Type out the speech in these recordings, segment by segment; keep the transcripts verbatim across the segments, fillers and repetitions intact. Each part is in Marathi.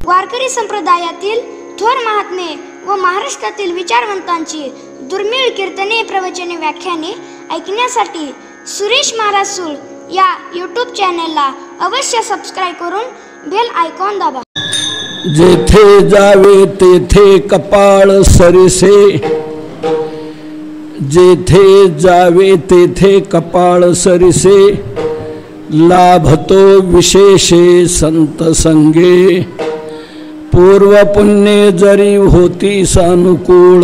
वारकरी संप्रदायातील थोर महात्मे व महाराष्ट्रातील विचारवंतांची दुर्मिळ कीर्तने, प्रवचने, व्याख्याने ऐकण्यासाठी सुरेश महाराज सूळ या यूट्यूब चॅनलला अवश्य सबस्क्राइब करून बेल आयकॉन दाबा. जेथे जावे तेथे कपाळ सरिसे, जेथे जावे तेथे कपाळ सरिसे, लाभतो विशेषे संत संगे. पूर्व पुण्ये जरी होती सानुकूळ,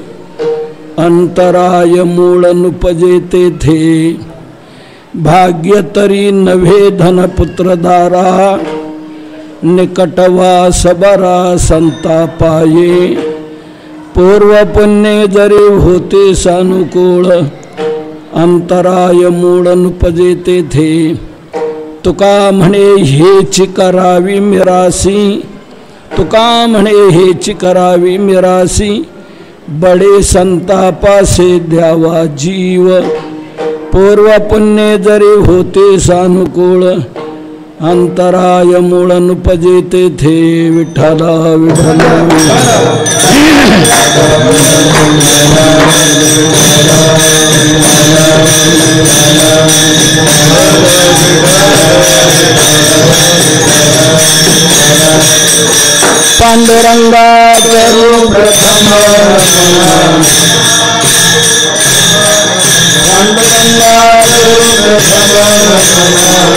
अंतराय मूळ नुपजे तेथे. भाग्य तरी नव्हे धनपुत्र दारा, निकटवा सबरा संता पाये. पूर्व पुण्ये जरी होते सानुकूळ, अंतराय मूळ नुपजे तेथे. तुका म्हणे हेची करावी मिरासी, तुका म्हणे हेची करावी मिरासी. बडे संतापासे द्यावा जीव. पूर्व पुण्ये जरी होते सानुकूळ, अंतराय मूळ नुपजे तेथे. विठ्ठला विठ्ठला पांडुरंगा करू प्रथम, पांडुरंगा करू प्रथम.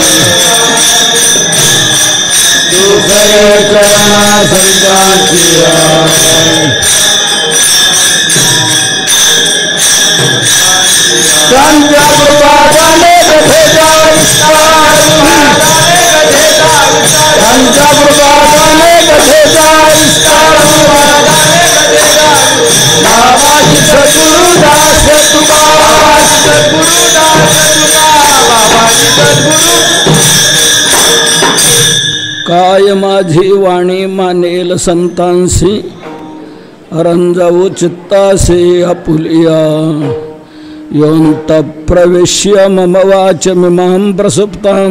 दुसरे चरणा संतांचिया, संता प्रभाताने कथेचा विस्तार, संता प्रभाताने कथेचा विस्तार. बाबाजी सद्गुरुदास तुका, सद्गुरुदास तुका, बाबाजी सद्गुरु. काय माझी वाणी मानेल संतांसी, रंजाऊ चित्तासे आपुलिया. योऽन्त प्रविश्य मम वाचमिमां प्रसुप्तां,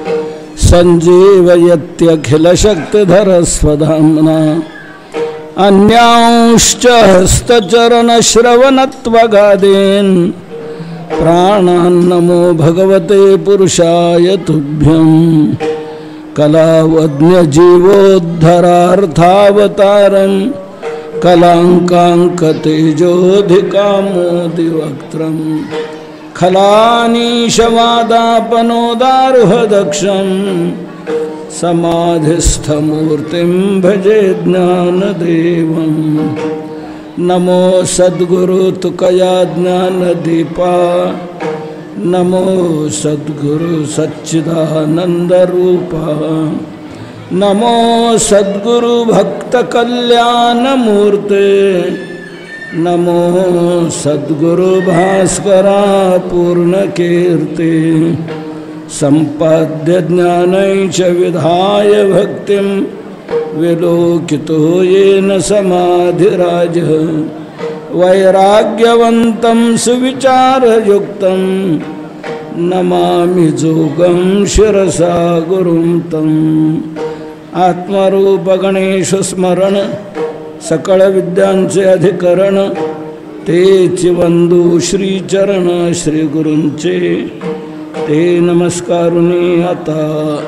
संजीवयत्यखिल शक्तिधर स्वधाम्ना. अन्यांश्च हस्तचरण श्रवणत्वगादीन्, प्राणान्नमो भगवते पुरुषाय तुभ्यं. कलावज्ञ जीवोद्धरार्थावतारं, कलांकांक तेजोधिकामोदिवक्त्रं. खलानीशवादापनोदारुहदक्षं, समाधिस्थमूर्तिं भजे ज्ञानदेवं. नमो सद्गुरु तुकया ज्ञानदीपा, नमो सद्गुरु सच्चिदानंद रूपा. नमो सद्गुरु भक्त कल्याण मूर्ते, नमो सद्गुरु भास्करा पूर्ण कीर्ते. संपाद्य ज्ञानैच विधाय भक्तिं, विलोकितो येन समाधिराजः. वैराग्यवन्तं सुविचारयुक्तं, नमामि जोगं शिरसा गुरुं तम्. आत्मरूप गणेश स्मरण, सकळ विद्यांचे अधिकरण. तेच वंदू श्रीचरण श्री गुरूंचे, ते नमस्कारुनी आता.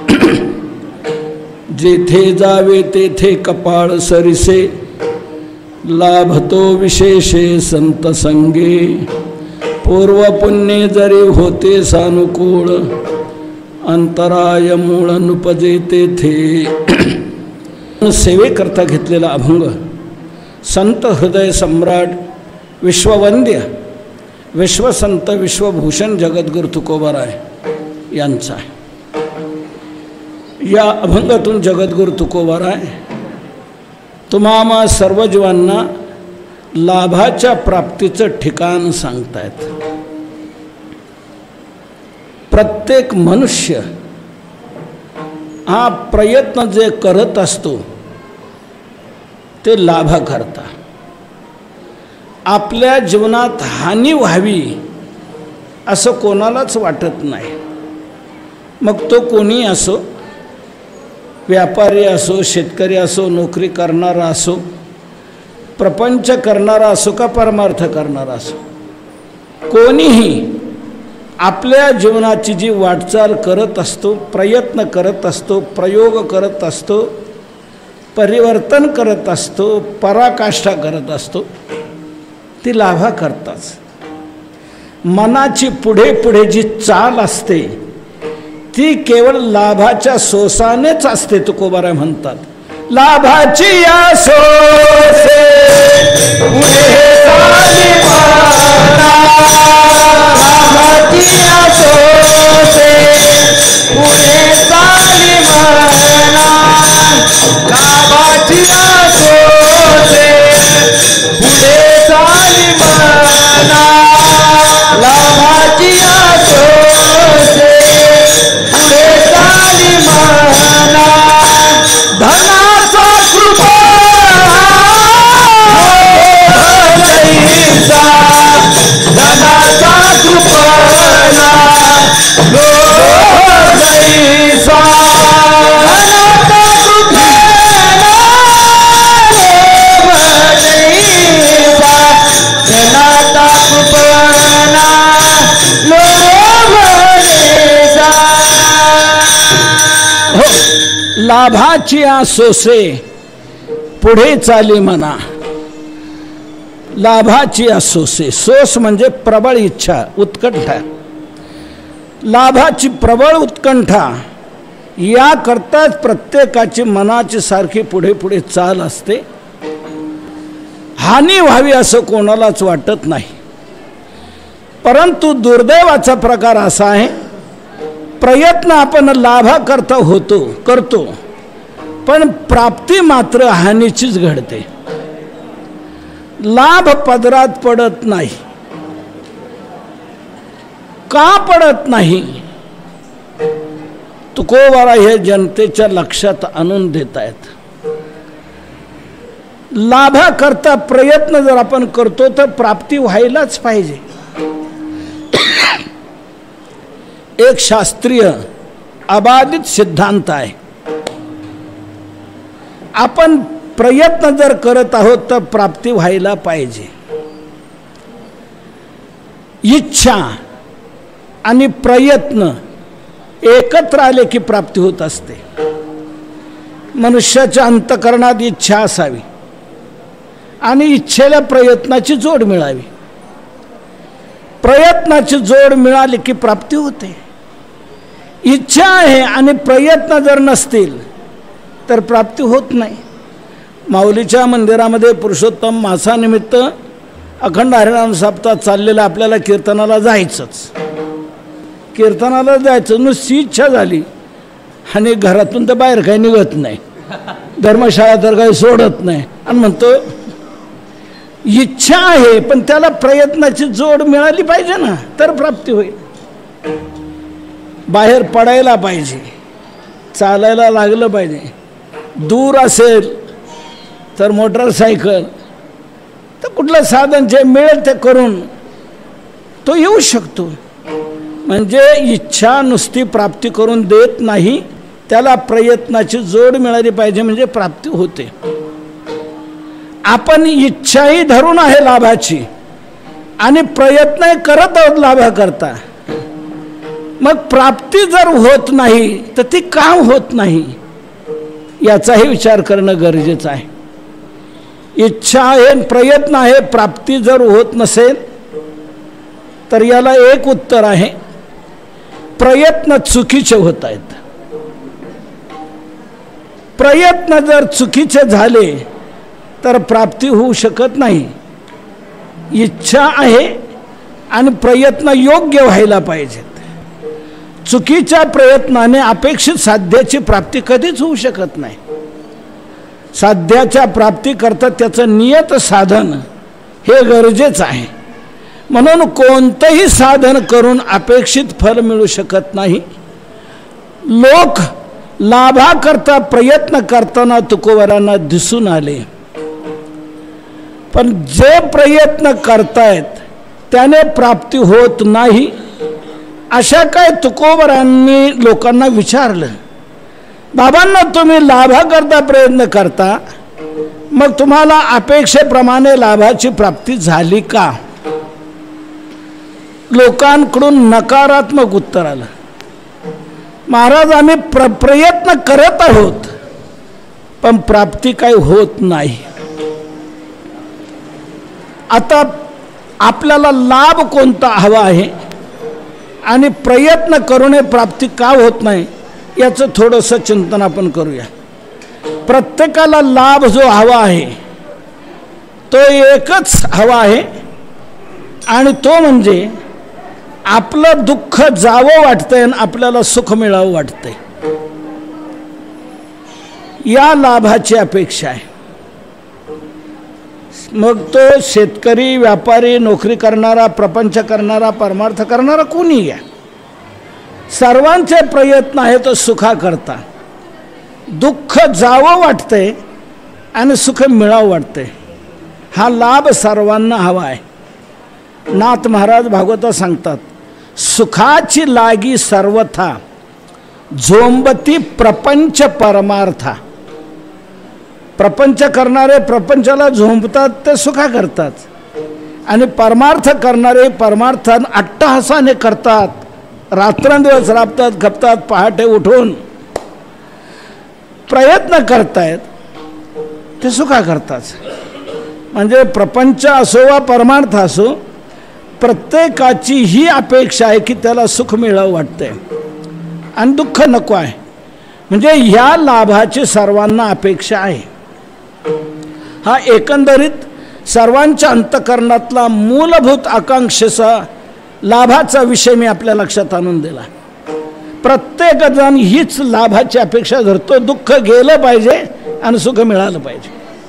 जेथे जावे तेथे कपाळ सरिसे, लाभतो विशेषे संत संगे. पूर्व पुण्ये जरी होते सानुकूळ, अंतराय मूळ नुपजे तेथे. सेवेकरता घेतलेला अभंग संत हृदय सम्राट विश्ववंद्य विश्वसंत विश्वभूषण जगद्गुरु तुकोबाराय यांचा आहे. या अभंगातून जगद्गुरु तुकोबाराय तुम्हा सर्व जीवांना लाभाच्या प्राप्तीचं ठिकाण सांगतायत. प्रत्येक मनुष्य हा प्रयत्न जे करत असतो ते लाभाकरता. आपल्या जीवनात हानी व्हावी असं कोणालाच वाटत नाही. मग तो कोणी असो, व्यापारी असो, शेतकरी असो, नोकरी करणारा असो, प्रपंच करणारा असो का परमार्थ करणारा असो, कोणीही आपल्या जीवनाची जी वाटचाल करत असतो, प्रयत्न करत असतो, प्रयोग करत असतो, परिवर्तन करत असतो, पराकाष्ठा करत असतो, ती लाभा करताच. मनाची पुढे पुढे जी चाल असते ती केवळ लाभाच्या सोसानेच असते. तुकोबाराय म्हणतात, लाभाची या सोसे पुढे चाली मना, लाभाची या सोसे पुढे चाली मना, लाभाची या सोसे पुढे चाली मना, लाभाची या सोसे पुढे चाली मना, धनाचा कृपा नैसा, धनाचा कृपणा लोभ नैसा, धनाचा कृपणा लोभ नैसा, धनाचा कृपणा लोभ नैसा. हो, लाभाची आसोसे पुढे चाली मना, लाभाची आसोसे. सोस म्हणजे प्रबळ इच्छा, उत्कंठा. लाभाची प्रबळ उत्कंठा याकरताच प्रत्येकाची मनाची सारखी पुढे पुढे चाल असते. हानी व्हावी असं कोणालाच वाटत नाही. परंतु दुर्दैवाचा प्रकार असा आहे, प्रयत्न आपण लाभाकरता होतो करतो, पण प्राप्ती मात्र हानीचीच घडते. लाभ पदरात पडत नाही. का पडत नाही? तुकोबाराय हे जनतेच्या लक्षात आणून देत आहेत. लाभाकरता प्रयत्न जर आपण करतो तर प्राप्ती व्हायलाच पाहिजे. एक शास्त्रीय अबाधित सिद्धांत आहे. आपण प्रयत्न जर करत आहोत तर प्राप्ती व्हायला पाहिजे. इच्छा आणि प्रयत्न एकत्र आले की प्राप्ती होत असते. मनुष्याच्या अंतःकरणात इच्छा असावी आणि इच्छेला प्रयत्नाची जोड मिळावी. प्रयत्नाची जोड मिळाली की प्राप्ती होते. इच्छा आहे आणि प्रयत्न जर नसतील तर प्राप्ती होत नाही. माऊलीच्या मंदिरामध्ये पुरुषोत्तम मासानिमित्त अखंड हरिनाम सप्ताह चाललेला, आपल्याला कीर्तनाला जायचंच. कीर्तनाला जायचं नुसती इच्छा झाली आणि घरातून तर बाहेर काही निघत नाही, धर्मशाळा तर काही सोडत नाही, आणि म्हणतो इच्छा आहे पण त्याला प्रयत्नाची जोड मिळाली पाहिजे ना, तर प्राप्ती होईल. बाहेर पडायला पाहिजे, चालायला लागलं पाहिजे. दूर असेल तर मोटरसायकल, तर कुठलं साधन जे मिळेल ते करून तो येऊ शकतो. म्हणजे इच्छा नुसती प्राप्ती करून देत नाही, त्याला प्रयत्नाची जोड मिळाली पाहिजे म्हणजे प्राप्ती होते. आपण इच्छाही धरून आहे लाभाची आणि प्रयत्न करत आहोत लाभाकरता, मग प्राप्ती जर होत नाही तर ती का होत नाही याचाही विचार करणं गरजेचं आहे. इच्छा आहे, प्रयत्न आहे, प्राप्ती जर होत नसेल तर याला एक उत्तर आहे, प्रयत्न चुकीचे होत आहेत. प्रयत्न जर चुकीचे झाले तर प्राप्ती होऊ शकत नाही. इच्छा आहे आणि प्रयत्न योग्य व्हायला पाहिजेत. चुकीच्या प्रयत्नाने अपेक्षित साध्याची प्राप्ती कधीच होऊ शकत नाही. साध्याच्या प्राप्तीकरता त्याचं नियत साधन हे गरजेचं आहे. म्हणून कोणतंही साधन करून अपेक्षित फल मिळू शकत नाही. लोक लाभाकरता प्रयत्न करताना तुकोबारांना दिसून आले, पण जे प्रयत्न करतायत त्याने प्राप्ती होत नाही. अशा काय तुकोबारांनी लोकांना विचारलं, बाबांना तुम्ही लाभाकरता प्रयत्न करता, मग तुम्हाला अपेक्षेप्रमाणे लाभाची प्राप्ती झाली का? लोकांकडून नकारात्मक उत्तर आलं, महाराज आम्ही प्र प्रयत्न करत आहोत पण प्राप्ती काही होत नाही. आता आपल्याला लाभ कोणता हवा आहे आणि प्रयत्न करूनही प्राप्ती का होत नाही याचं थोडंसं चिंतन आपण करूया. प्रत्येकाला लाभ जो हवा आहे तो एकच हवा आहे आणि तो म्हणजे आपलं दुःख जावं वाटतंय आणि आपल्याला सुख मिळावं वाटतंय, या लाभाची अपेक्षा आहे. मग तो शेतकरी, व्यापारी, नोकरी करणारा, प्रपंच करणारा, परमार्थ करणारा कोणी घ्या, सर्वांचे प्रयत्न आहे तो सुखाकरता. दुःख जावं वाटतंय आणि सुख मिळावं वाटतंय, हा लाभ सर्वांना हवा आहे. नाथ महाराज भागवतात सांगतात, सुखाची लागी सर्वथा झोंबती प्रपंच परमार्था. प्रपंच करणारे प्रपंचाला झोंबतात, ते सुखा करतात, आणि परमार्थ करणारे परमार्थान अट्टहासाने करतात, रात्रंदिवस राबतात, खपतात, पहाटे उठून प्रयत्न करतायत, ते सुखा करतात. म्हणजे प्रपंच असो वा परमार्थ असो, प्रत्येकाची ही अपेक्षा आहे की त्याला सुख मिळावं वाटतंय आणि दुःख नको आहे. म्हणजे ह्या लाभाची सर्वांना अपेक्षा आहे. हा एकंदरीत सर्वांच्या अंतःकरणातला मूलभूत आकांक्षेचा लाभाचा विषय मी आपल्या लक्षात आणून दिला. प्रत्येकजण हीच लाभाची अपेक्षा धरतो, दुःख गेलं पाहिजे आणि सुख मिळालं पाहिजे.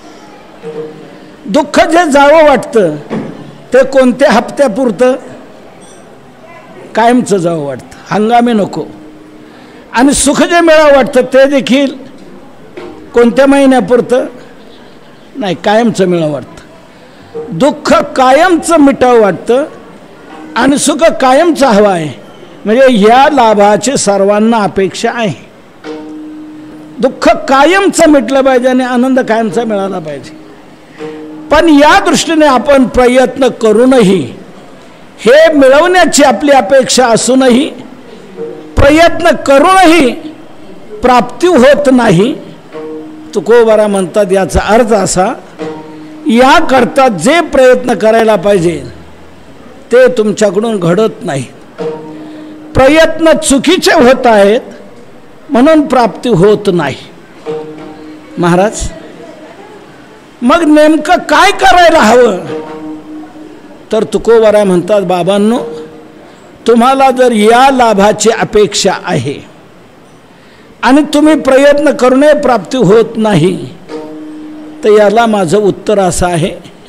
दुःख जे जावं वाटतं ते कोणत्या हप्त्यापुरतं? कायमचं जावं वाटतं, हंगामी नको. आणि सुख जे मिळावं वाटतं ते देखील कोणत्या महिन्यापुरतं? नाही, कायमचं मिळावं वाटतं. दुःख कायमचं मिटावं वाटतं आणि सुख कायमचं हवं आहे. म्हणजे ह्या लाभाची सर्वांना अपेक्षा आहे. दुःख कायमचं मिटलं पाहिजे आणि आनंद कायमचा मिळाला पाहिजे. पण या दृष्टीने आपण प्रयत्न करूनही, हे मिळवण्याची आपली अपेक्षा असूनही प्रयत्न करूनही प्राप्ती होत नाही. तुकोबारा म्हणतात याचा अर्थ असा, याकरता जे प्रयत्न करायला पाहिजे ते तुमच्याकडून घडत नाही. प्रयत्न चुकीचे होत आहेत म्हणून प्राप्ती होत नाही. महाराज मग नेमकं काय करायला हवं? तर तुकोबारा म्हणतात, बाबांनो, तुम्हाला जर या लाभाची अपेक्षा आहे आणि तुम्ही प्रयत्न करूनही प्राप्ती होत नाही, तर याला माझं उत्तर असं आहे,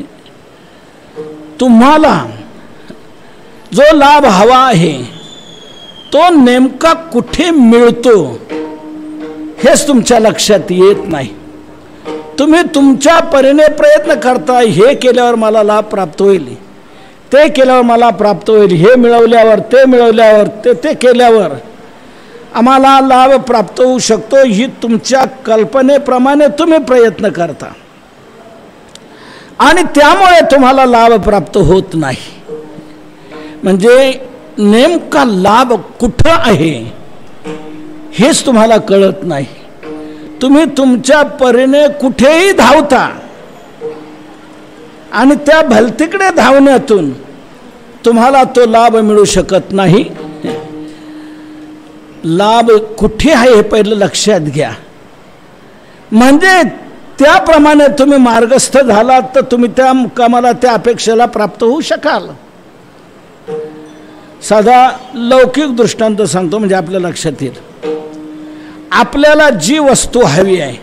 तुम्हाला जो लाभ हवा आहे तो नेमका कुठे मिळतो हेच तुमच्या लक्षात येत नाही. तुम्ही तुमच्या परीने प्रयत्न करता, हे केल्यावर मला लाभ प्राप्त होईल, ते केल्यावर मला प्राप्त होईल, हे मिळवल्यावर, ते मिळवल्यावर, ते ते केल्यावर आम्हाला लाभ प्राप्त होऊ शकतो, ही तुमच्या कल्पनेप्रमाणे तुम्ही प्रयत्न करता आणि त्यामुळे तुम्हाला लाभ प्राप्त होत नाही. म्हणजे नेमका लाभ कुठं आहे हेच तुम्हाला कळत नाही. तुम्ही तुमच्या परीने कुठेही धावता आणि त्या भलतीकडे धावण्यातून तुम्हाला तो लाभ मिळू शकत नाही. लाभ कुठे आहे हे पहिलं लक्षात घ्या. म्हणजे त्याप्रमाणे तुम्ही मार्गस्थ झालात तर तुम्ही त्या मुक्कामाला, त्या अपेक्षेला प्राप्त होऊ शकाल. साधा लौकिक दृष्टांत सांगतो म्हणजे आपल्या लक्षात येईल. आपल्याला जी वस्तू हवी आहे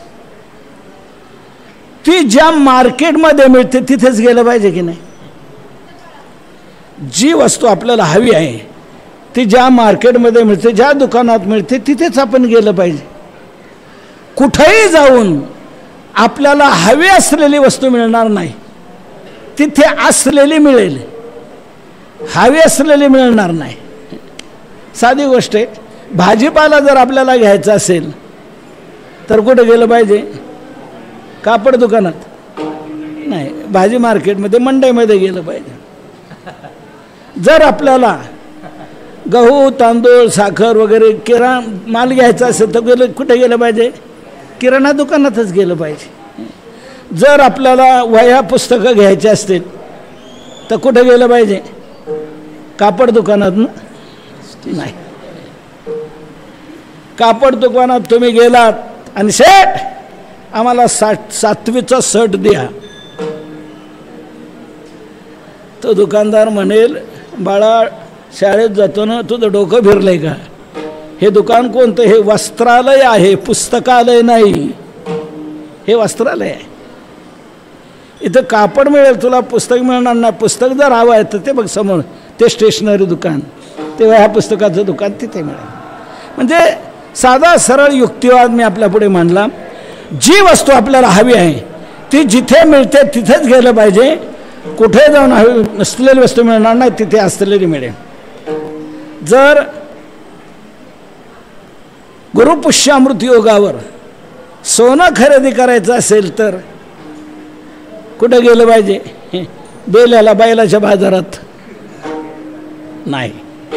ती ज्या मार्केटमध्ये मिळते तिथेच गेलं पाहिजे की नाही? जी वस्तू आपल्याला हवी आहे ती ज्या मार्केटमध्ये मिळते, ज्या दुकानात मिळते तिथेच आपण गेलं पाहिजे. कुठेही जाऊन आपल्याला हवी असलेली वस्तू मिळणार नाही, तिथे असलेली मिळेल, हवी असलेली मिळणार नाही. साधी गोष्ट आहे, भाजीपाला जर आपल्याला घ्यायचा असेल तर कुठं गेलं पाहिजे? कापड दुकानात नाही, भाजी मार्केटमध्ये, मंडईमध्ये गेलं पाहिजे. जर आपल्याला गहू तांदूळ साखर वगैरे किराणा माल घ्यायचा असेल तर गेलं कुठे गेलं पाहिजे? किराणा दुकानातच गेलं पाहिजे. जर आपल्याला वह्या पुस्तकं घ्यायची असतील तर कुठे गेलं पाहिजे? कापड दुकानात नाही. कापड दुकानात तुम्ही गेलात आणि शेठ आम्हाला साठ सातवीचा शर्ट द्या, तो दुकानदार म्हणेल बाळा शाळेत जातो ना, तुझं डोकं फिरलंय का? हे दुकान कोणतं? हे वस्त्रालय आहे, पुस्तकालय नाही. हे वस्त्रालय आहे. इथं कापड मिळेल तुला, पुस्तक मिळणार नाही. पुस्तक जर हवं आहे तर ते बघ समोर, ते स्टेशनरी दुकान, ते ह्या पुस्तकाचं दुकान तिथे मिळेल. म्हणजे साधा सरळ युक्तिवाद मी आपल्या पुढे मांडला. जी वस्तू आपल्याला हवी आहे ती जिथे मिळते तिथेच गेलं पाहिजे. कुठे जाऊन हवी नसलेली वस्तू मिळणार नाही, तिथे असलेली मिळेल. जर गुरुपुष्यामृत योगावर सोनं खरेदी करायचं असेल तर कुठं गेलं पाहिजे? बेल्याला बैलाच्या बाजारात नाही.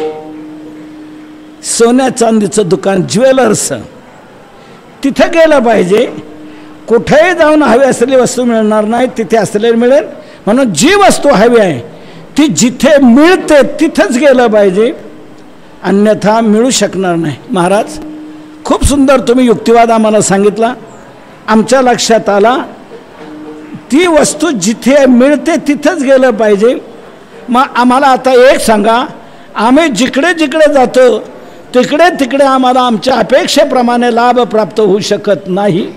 सोन्या चांदीचं दुकान, ज्वेलर्स, तिथे गेलं पाहिजे. कुठेही जाऊन हवी असलेली वस्तू मिळणार नाही, तिथे असलेली मिळेल. म्हणून जी वस्तू हवी आहे ती जिथे मिळते तिथेच गेलं पाहिजे, अन्यथा मिळू शकणार नाही. महाराज खूप सुंदर तुम्ही युक्तिवाद आम्हाला सांगितला. आमच्या लक्षात आला ती वस्तू जिथे मिळते तिथेच गेलं पाहिजे. मग आम्हाला आता एक सांगा, आम्ही जिकडे जिकडे जातो तिकडे तिकडे आम्हाला आमच्या अपेक्षेप्रमाणे लाभ प्राप्त होऊ शकत नाही.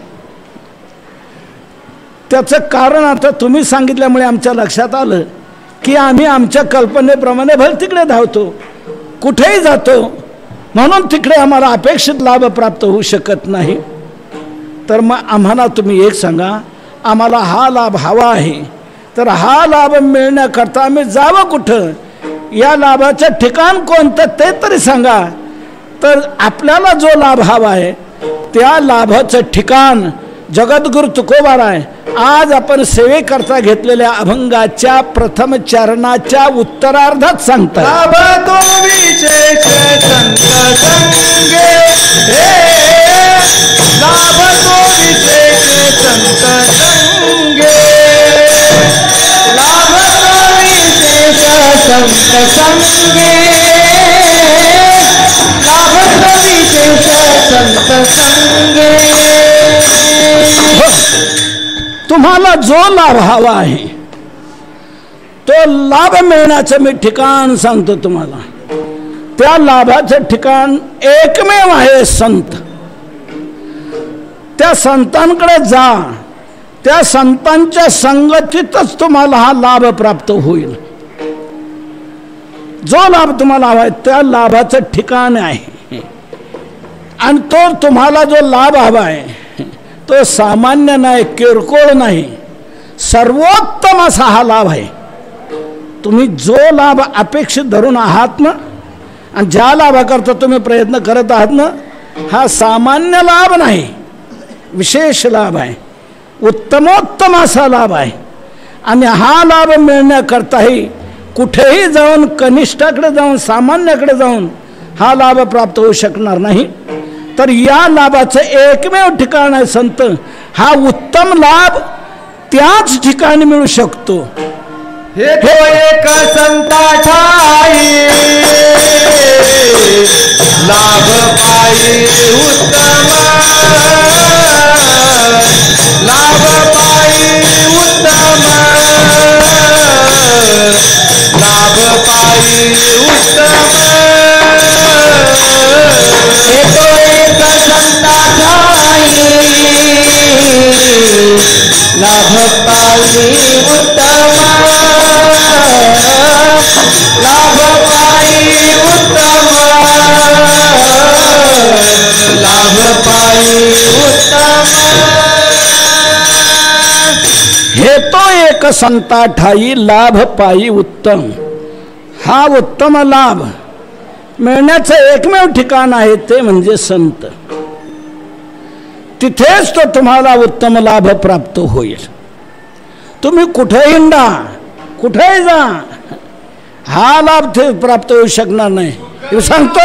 त्याचं कारण आता तुम्ही सांगितल्यामुळे आमच्या लक्षात आलं की आम्ही आमच्या कल्पनेप्रमाणे भल तिकडे धावतो, कुठेही जातो, म्हणून तिकडे आम्हाला अपेक्षित लाभ प्राप्त होऊ शकत नाही. तर मग आम्हाला तुम्ही एक सांगा, आम्हाला हा लाभ हवा आहे तर हा लाभ मिळण्याकरता आम्ही जावं कुठं? या लाभाचं ठिकाण कोणतं ते तरी सांगा. तर आपल्याला जो लाभ हवा आहे त्या लाभाचं ठिकाण जगद्गुरु तुकोबाराय आज आपण सेवेकरता घेतलेल्या अभंगाच्या प्रथम चरणाच्या उत्तरार्धात सांगतात. लाभ तो विशेष संत संगे, लाभ तो विशेष संत संगे, लाभ तो विशेष संत संगे, लाभ तो विशेष संत संगे. तुम्हाला जो लाभ हवा आहे तो लाभ मिळण्याचं मी ठिकाण सांगतो तुम्हाला. त्या लाभाचं ठिकाण एकमेव आहे संत. त्या संतांकडे जा, त्या संतांच्या संगतीतच तुम्हाला हा लाभ प्राप्त होईल. जो लाभ तुम्हाला हवा आहे त्या लाभाचं ठिकाण आहे. आणि तो तुम्हाला जो लाभ हवा आहे तो सामान्य नाही, किरकोळ नाही, सर्वोत्तम असा हा लाभ आहे. तुम्ही जो लाभ अपेक्षित धरून आहात ना, आणि ज्या लाभाकरता तुम्ही प्रयत्न करत आहात ना, हा सामान्य लाभ नाही, विशेष लाभ आहे, उत्तमोत्तम असा लाभ आहे. आणि हा लाभ मिळण्याकरताही कुठेही जाऊन, कनिष्ठाकडे जाऊन, सामान्याकडे जाऊन हा लाभ प्राप्त होऊ शकणार नाही. तर या लाभाचं एकमेव ठिकाण आहे संत. हा उत्तम लाभ त्याच ठिकाणी मिळू शकतो. हे तो एक संता ठाई लाभ पायी उत्तम, लाभ पायी उत्तम, लाभ पायी उत्तम. हे तो एक संता ठाई लाभ पायी उत्तम, लाभ पायी उत्तम, लाभ पायी उत्तम. हे तो एक संता ठाई लाभ पायी उत्तम. हा उत्तम लाभ मिळण्याचं एकमेव ठिकाण आहे ते म्हणजे संत. तिथेच तो तुम्हाला उत्तम लाभ प्राप्त होईल. तुम्ही कुठे हिंडा, कुठेही जा, हा लाभ ते प्राप्त होऊ शकणार नाही. हे सांगतो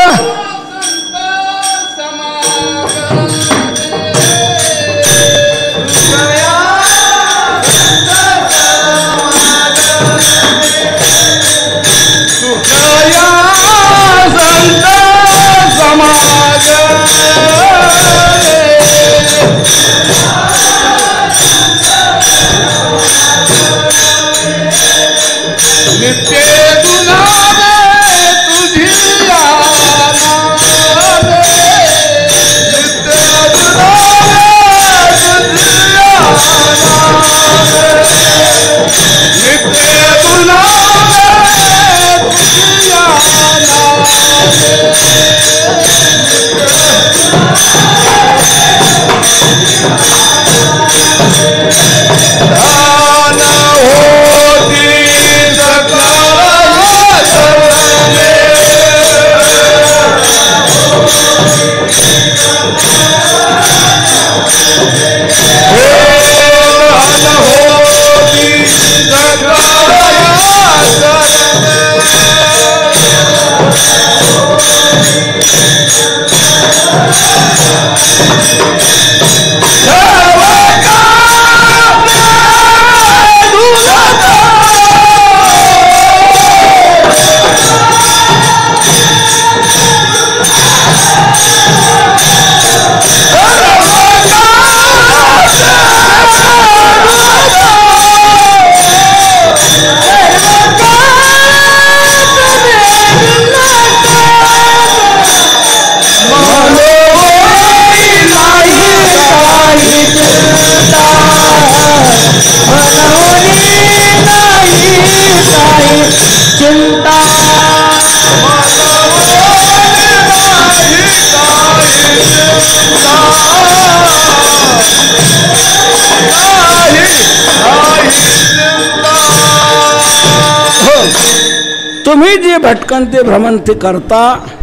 तुम्ही जी भटकंती भ्रमंती करता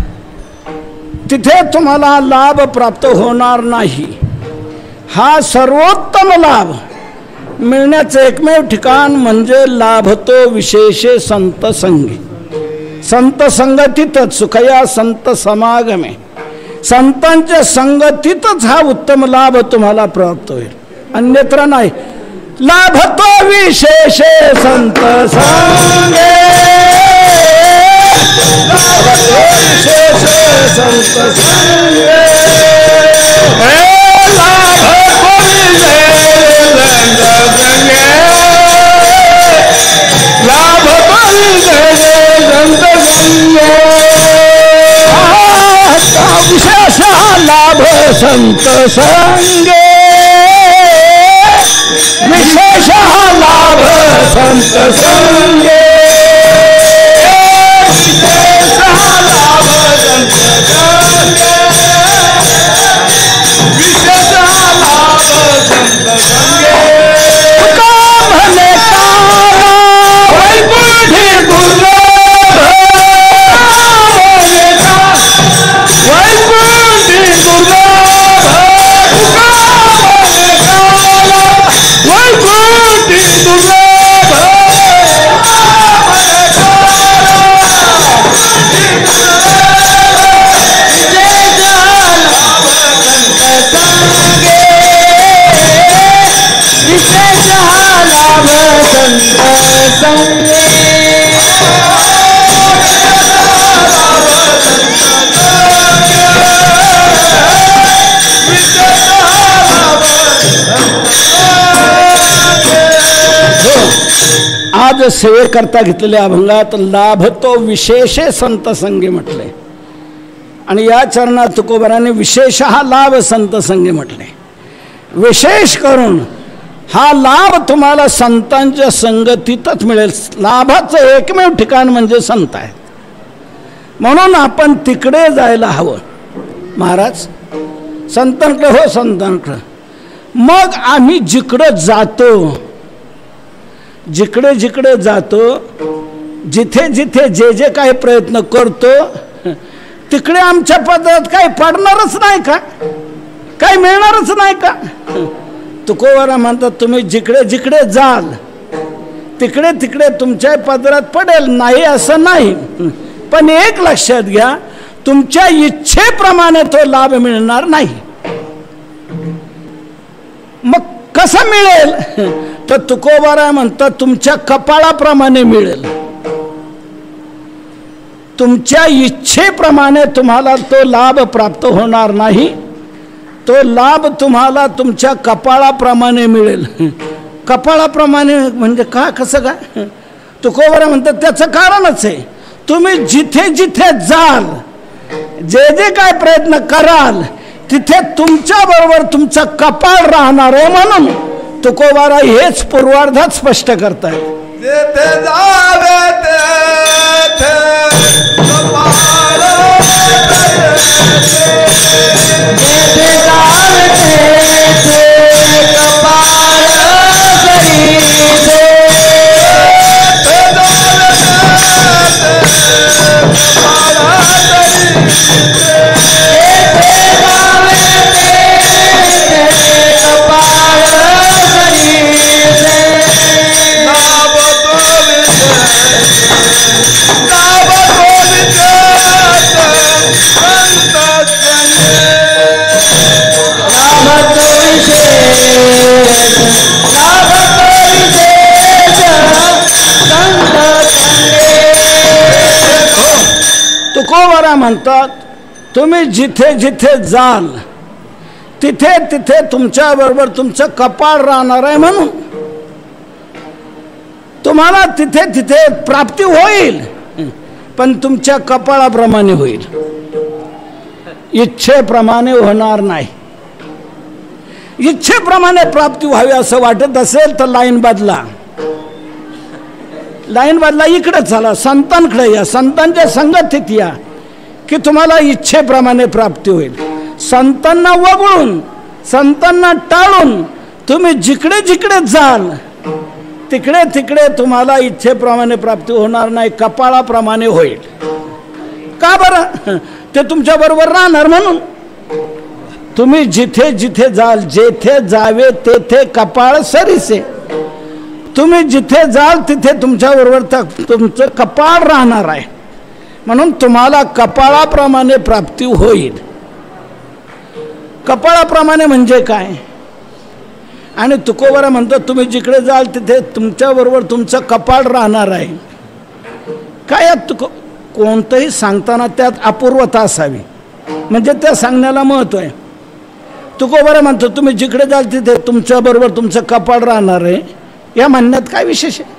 तिथे तुम्हाला लाभ प्राप्त होणार नाही. हा सर्वोत्तम लाभ मिळण्याचं एकमेव ठिकाण म्हणजे लाभतो विशेषे संत संगी. संत संगतीतच सुखया संत समागमे, संतांच्या संगतीतच हा उत्तम लाभ तुम्हाला प्राप्त होईल, अन्यत्र नाही. लाभतो विशेषे संत संगे, लाभतो विशेषे संत संगे, लाभतो विशेषे संत संगे, लाभतो विशेषे संत संगे. विशेष लाभ संत संगे, विशेष लाभ संत संगे, विशेष लाभ संत संगे, विशेष लाभ संत संगे. कामने कामा वैकुंठी दुर्लभ, कामने कामा वैकुंठी दुर्लभ, कामने कामा वैकुंठी दुर्लभ, कामने विशेष लाभ संत संगे. आज सेवेकरता घेतलेल्या अभंगात लाभतो विशेषे संत संगी म्हटले आणि या चरणात तुकोबाराने विशेष हा लाभ संत संगी म्हटले. विशेष करून हा लाभ तुम्हाला संतांच्या संगतीतच मिळेल. लाभाचं एकमेव ठिकाण म्हणजे संत आहेत, म्हणून आपण तिकडे जायला हवं. महाराज संतांकडे हो, संतांकडे. मग आम्ही जिकडं जातो, जिकडे जिकडे जातो, जिथे जिथे जे जे काही प्रयत्न करतो, तिकडे आमच्या पदरात काही पडणारच नाही का? काही मिळणारच नाही का? तुकोबारा म्हणतात तुम्ही जिकडे जिकडे जाल तिकडे तिकडे तुमच्या पदरात पडेल, नाही असं नाही, पण एक लक्षात घ्या, तुमच्या इच्छेप्रमाणे तो लाभ मिळणार नाही. मग कसं मिळेल? तर तुकोबारा म्हणतात तुमच्या कपाळाप्रमाणे मिळेल. तुमच्या इच्छेप्रमाणे तुम्हाला तो लाभ प्राप्त होणार नाही, तो लाभ तुम्हाला तुमच्या कपाळाप्रमाणे मिळेल. कपाळाप्रमाणे म्हणजे का, कसं काय? तुकोबारा म्हणतात त्याचं कारणच आहे, तुम्ही जिथे जिथे जाल, जे जे काय प्रयत्न कराल, तिथे तुमच्या बरोबर तुमचं कपाळ राहणार आहे. म्हणून तुकोबारा हेच पूर्वार्धात स्पष्ट करतायत. जेथे जावे तेथे कपाळ जेथे जावे तेथे कपाळ करीसे. तुकोबारा म्हणतात तुम्ही जिथे जिथे जाल तिथे तिथे तुमच्या बरोबर तुमचं कपाळ राहणार आहे. म्हणून तुम्हाला तिथे तिथे प्राप्ती होईल, पण तुमच्या कपाळाप्रमाणे होईल, इच्छेप्रमाणे होणार नाही. इच्छेप्रमाणे प्राप्ती व्हावी असं वाटत असेल तर लाईन बदला, लाईन बदला, इकडे चला, संतांकडे या, संतांच्या संगतीत या, की तुम्हाला इच्छेप्रमाणे प्राप्ती होईल. संतांना वगळून, संतांना टाळून तुम्ही जिकडे जिकडे जाल तिकडे तिकडे तुम्हाला इच्छेप्रमाणे प्राप्ती होणार नाही, कपाळाप्रमाणे होईल. का बरं? ते तुमच्या बरोबर राहणार. म्हणून तुम्ही जिथे जिथे जाल, जेथे जावे तेथे कपाळ सरीसे. तुम्ही जिथे जाल तिथे तुमच्या बरोबर तुमचं कपाळ राहणार आहे. म्हणून तुम्हाला कपाळाप्रमाणे प्राप्ती होईल. कपाळाप्रमाणे म्हणजे काय? आणि तुकोबारा म्हणतो तुम्ही जिकडे जाल तिथे तुमच्या बरोबर तुमचं कपाळ राहणार आहे. काय तुको कोणतंही सांगताना त्यात अपूर्वता असावी, म्हणजे त्या सांगण्याला महत्व आहे. तुकोबारा म्हणतो तुम्ही जिकडे जाल तिथे तुमच्या बरोबर तुमचं कपाळ राहणार आहे. या म्हणण्यात काय विशेष आहे?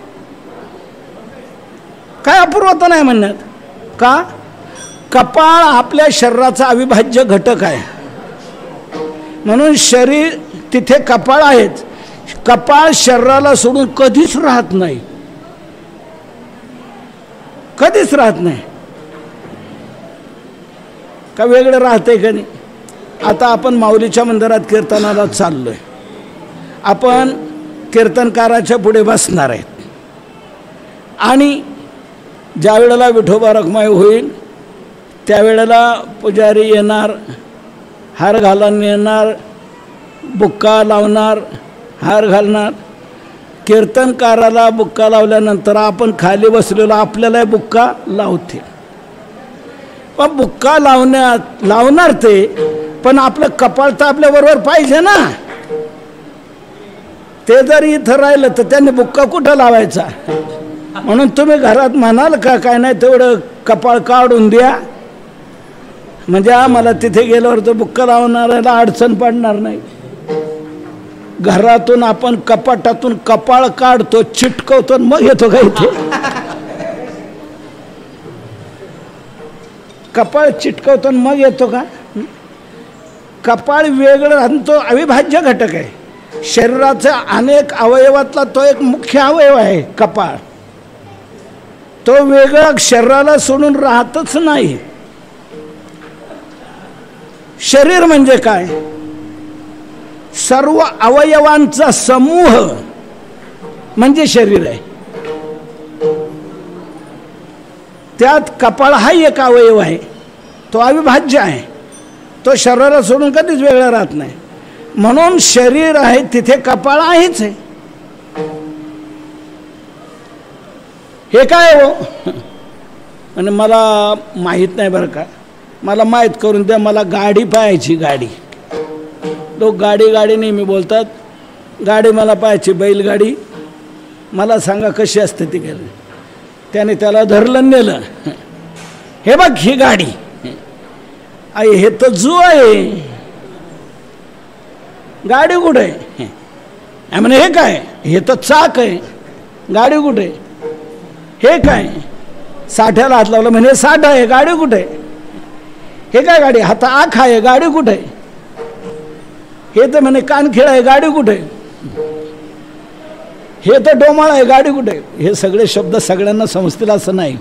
काय अपूर्वता नाही म्हणण्यात? का? कपाळ आपल्या शरीराचा अविभाज्य घटक आहे. म्हणून शरीर तिथे कपाळ आहेच. कपाळ शरीराला सोडून कधीच राहत नाही, कधीच राहत नाही. का वेगळं राहतंय का नाही? आता आपण माऊलीच्या मंदिरात कीर्तनाला चाललोय, आपण कीर्तनकाराच्या पुढे बसणार आहेत आणि ज्या वेळेला विठोबा रखमाई होईल त्यावेळेला पुजारी येणार, हार घालून येणार, बुक्का लावणार, हार घालणार. कीर्तनकाराला बुक्का लावल्यानंतर आपण खाली बसलेलो आपल्याला बुक्का लावते. पण बुक्का लावण्यात लावणार ते, पण आपलं कपाळ तर आपल्याबरोबर पाहिजे ना. ते जर इथं राहिलं तर त्यांनी बुक्का कुठं लावायचा? म्हणून तुम्ही घरात म्हणाल का काय नाही तेवढं कपाळ काढून द्या, म्हणजे आम्हाला तिथे गेल्यावर तो बुक्का लावणाऱ्याला अडचण पडणार नाही. घरातून आपण कपाटातून कपाळ काढतो, चिटकवतो, मग येतो का इथे? कपाळ चिटकवतो मग येतो का? कपाळ वेगळं आणि तो अविभाज्य घटक आहे. शरीराच्या अनेक अवयवातला तो एक मुख्य अवयव आहे कपाळ. तो वेगळा शरीराला सोडून राहतच नाही. शरीर म्हणजे काय? सर्व अवयवांचा समूह म्हणजे शरीर आहे. त्यात कपाळ हा एक अवयव आहे, तो अविभाज्य आहे. तो शरीराला सोडून कधीच वेगळा राहत नाही. म्हणून शरीर आहे तिथे कपाळ आहेच आहे. हे काय हो आणि मला माहीत नाही बरं का, मला माहीत करून द्या. मला गाडी पाहायची, गाडी. लोक गाडी गाडी नेहमी बोलतात. गाडी मला पाहायची, बैलगाडी. मला सांगा कशी असते ती गाडी. त्याने त्याला धरलं नेलं. हे बघ ही गाडी आई, हे तर जू आहे. गाडी कुठे आहे म्हणे. हे काय, हे तर चाक आहे. गाडी कुठे, हे काय. साठ्याला हात लावला म्हणे साठ आहे. गाडी कुठे, हे काय गाडी. हाता आख आहे. गाडी कुठे. हे तर म्हणे कानखेळ आहे. गाडी कुठे. हे तर डोमाळ आहे. गाडी कुठे. हे सगळे शब्द सगळ्यांना समजतील असं नाही.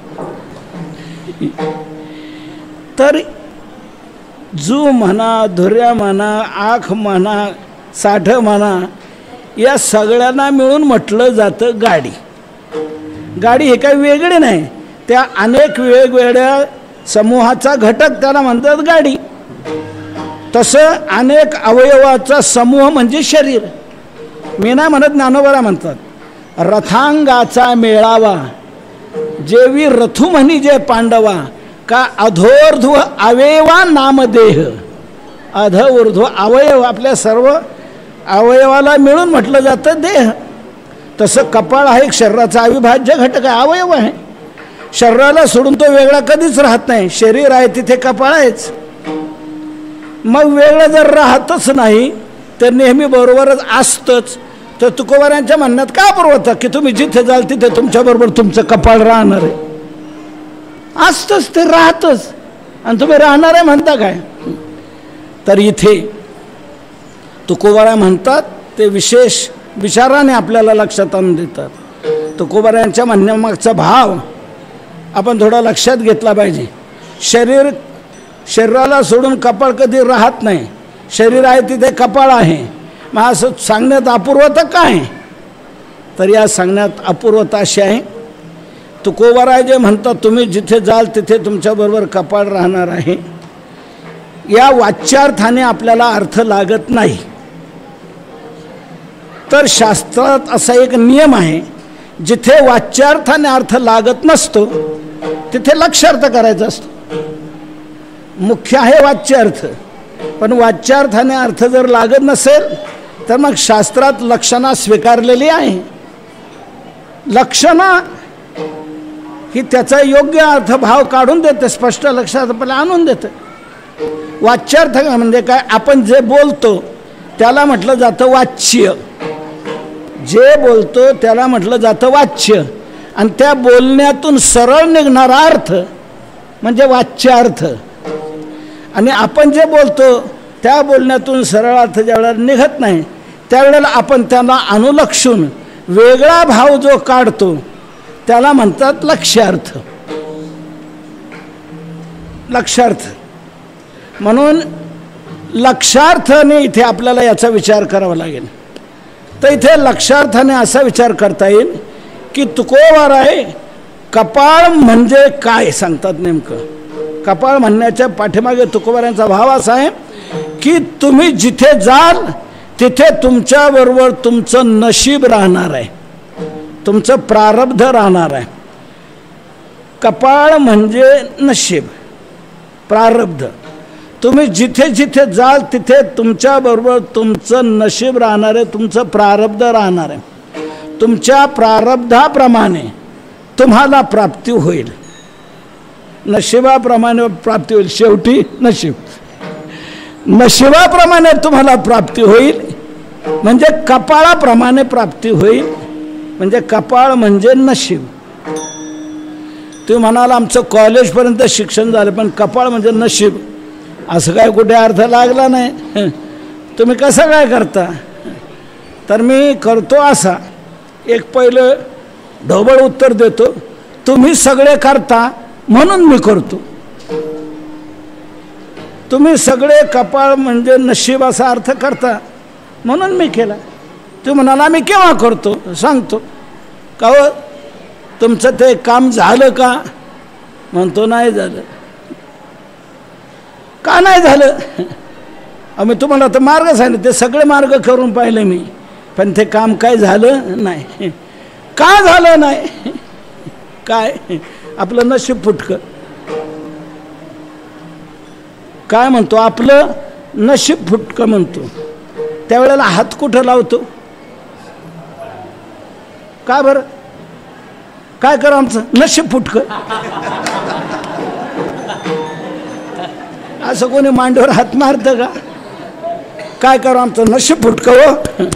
तर जू म्हणा, धुर्या म्हणा, आख म्हणा, साठ म्हणा, या सगळ्यांना मिळून म्हटलं जातं गाडी. गाडी हे काही वेगळे नाही, त्या अनेक वेगवेगळ्या समूहाचा घटक त्याला म्हणतात गाडी. तसं अनेक अवयवाचा समूह म्हणजे शरीर. मी नाही म्हणत, ज्ञानोबा म्हणतात रथांगाचा मेळावा जेवी रथू म्हणी जे पांडवा का अधोर्ध्व अवयवा नामदेह. अध ऊर्ध्व अवयव, आपल्या सर्व अवयवाला मिळून म्हटलं जातं देह. तसं कपाळ हा एक शरीराचा अविभाज्य घटक आहे, अवयव आहे. शरीराला सोडून तो वेगळा कधीच राहत नाही. शरीर आहे तिथे कपाळ आहेच. मग वेगळं जर राहतच नाही तर नेहमी बरोबरच असतंच. तर तुकोबारांच्या म्हणण्यात का बरोबर की तुम्ही जिथे जाल तिथे तुमच्याबरोबर तुमचं कपाळ राहणार आहे. असतंच, ते राहतच. आणि तुम्ही राहणार आहे म्हणता काय. तर इथे तुकोबारा म्हणतात ते विशेष विचाराने आपल्याला लक्षात आणून देतात. तुकोबारांच्या म्हणण्यामागचा भाव आपण थोडा लक्षात घेतला पाहिजे. शरीर, शरीराला सोडून कपाळ कधी राहत नाही. शरीर आहे तिथे कपाळ आहे. मग असं सांगण्यात अपूर्वता काय. तर या सांगण्यात अपूर्वता अशी आहे, तुकोबारा जे म्हणतात तुम्ही जिथे जाल तिथे तुमच्याबरोबर कपाळ राहणार आहे, या वाच्यार्थाने आपल्याला अर्थ लागत नाही. तर शास्त्रात असा एक नियम आहे, जिथे वाच्यार्थाने अर्थ लागत नसतो तिथे लक्ष्यार्थ करायचा असतो. मुख्य आहे वाच्यार्थ, पण वाच्यार्थाने अर्थ जर लागत नसेल तर मग शास्त्रात लक्षणा स्वीकारलेली आहे. लक्षणा ही त्याचा योग्य अर्थ भाव काढून देते, स्पष्ट लक्षात आपल्याला आणून देते. वाच्यार्थ म्हणजे काय, आपण जे बोलतो त्याला म्हटलं जातं वाच्य. जे बोलतो त्याला म्हटलं जातं वाच्य. आणि त्या बोलण्यातून सरळ निघणारा अर्थ म्हणजे वाच्यार्थ. आणि आपण जे बोलतो त्या बोलण्यातून सरळ अर्थ ज्यावेळेला निघत नाही त्यावेळेला आपण त्याला अनुलक्षून वेगळा भाव जो काढतो त्याला म्हणतात लक्ष्यार्थ. लक्ष्यार्थ म्हणून लक्षार्थाने इथे आपल्याला याचा विचार करावा लागेल. तर इथे लक्षार्थाने असा विचार करता येईल की तुकोबार आहे कपाळ म्हणजे काय सांगतात. नेमकं कपाळ म्हणण्याच्या पाठीमागे तुकोबारांचा भाव असा आहे की तुम्ही जिथे जाल तिथे तुमच्याबरोबर तुमचं नशीब राहणार आहे, तुमचं प्रारब्ध राहणार आहे. कपाळ म्हणजे नशीब, प्रारब्ध. तुम्ही जिथे जिथे जाल तिथे तुमच्याबरोबर तुमचं नशीब राहणार आहे, तुमचं प्रारब्ध राहणार आहे. तुमच्या प्रारब्धाप्रमाणे तुम्हाला प्राप्ती होईल. नशिबाप्रमाणे प्राप्ती होईल. शेवटी नशीब, नशिबाप्रमाणे तुम्हाला प्राप्ती होईल म्हणजे कपाळाप्रमाणे प्राप्ती होईल. म्हणजे कपाळ म्हणजे नशीब. तुम्ही म्हणाल आमचं कॉलेजपर्यंत शिक्षण झालं पण कपाळ म्हणजे नशीब, असं काय कुठे अर्थ लागला नाही. तुम्ही कसं काय करता. तर मी करतो असा एक पहिलं ढोबळ उत्तर देतो, तुम्ही सगळे करता म्हणून मी करतो. तुम्ही सगळे कपाळ म्हणजे नशीब असा अर्थ करता म्हणून मी केला. तुम्ही म्हणाला मी केव्हा करतो सांगतो. का हो तुमचं ते काम झालं का. म्हणतो नाही झालं. का नाही झालं? आम्ही तुम्हाला तर मार्ग सांगितले, ते सगळे मार्ग करून पाहिले मी, पण ते काम काय झालं नाही. का झालं नाही? काय आपलं नशीब फुटकं. काय म्हणतो? आपलं नशीब फुटकं म्हणतो. त्यावेळेला हात कुठं लावतो? का बरं? काय करू आमचं नशीब फुटकं? असं कोणी मांडीवर हात मारतं का? काय करू आमचं नशीब फुटकं हो?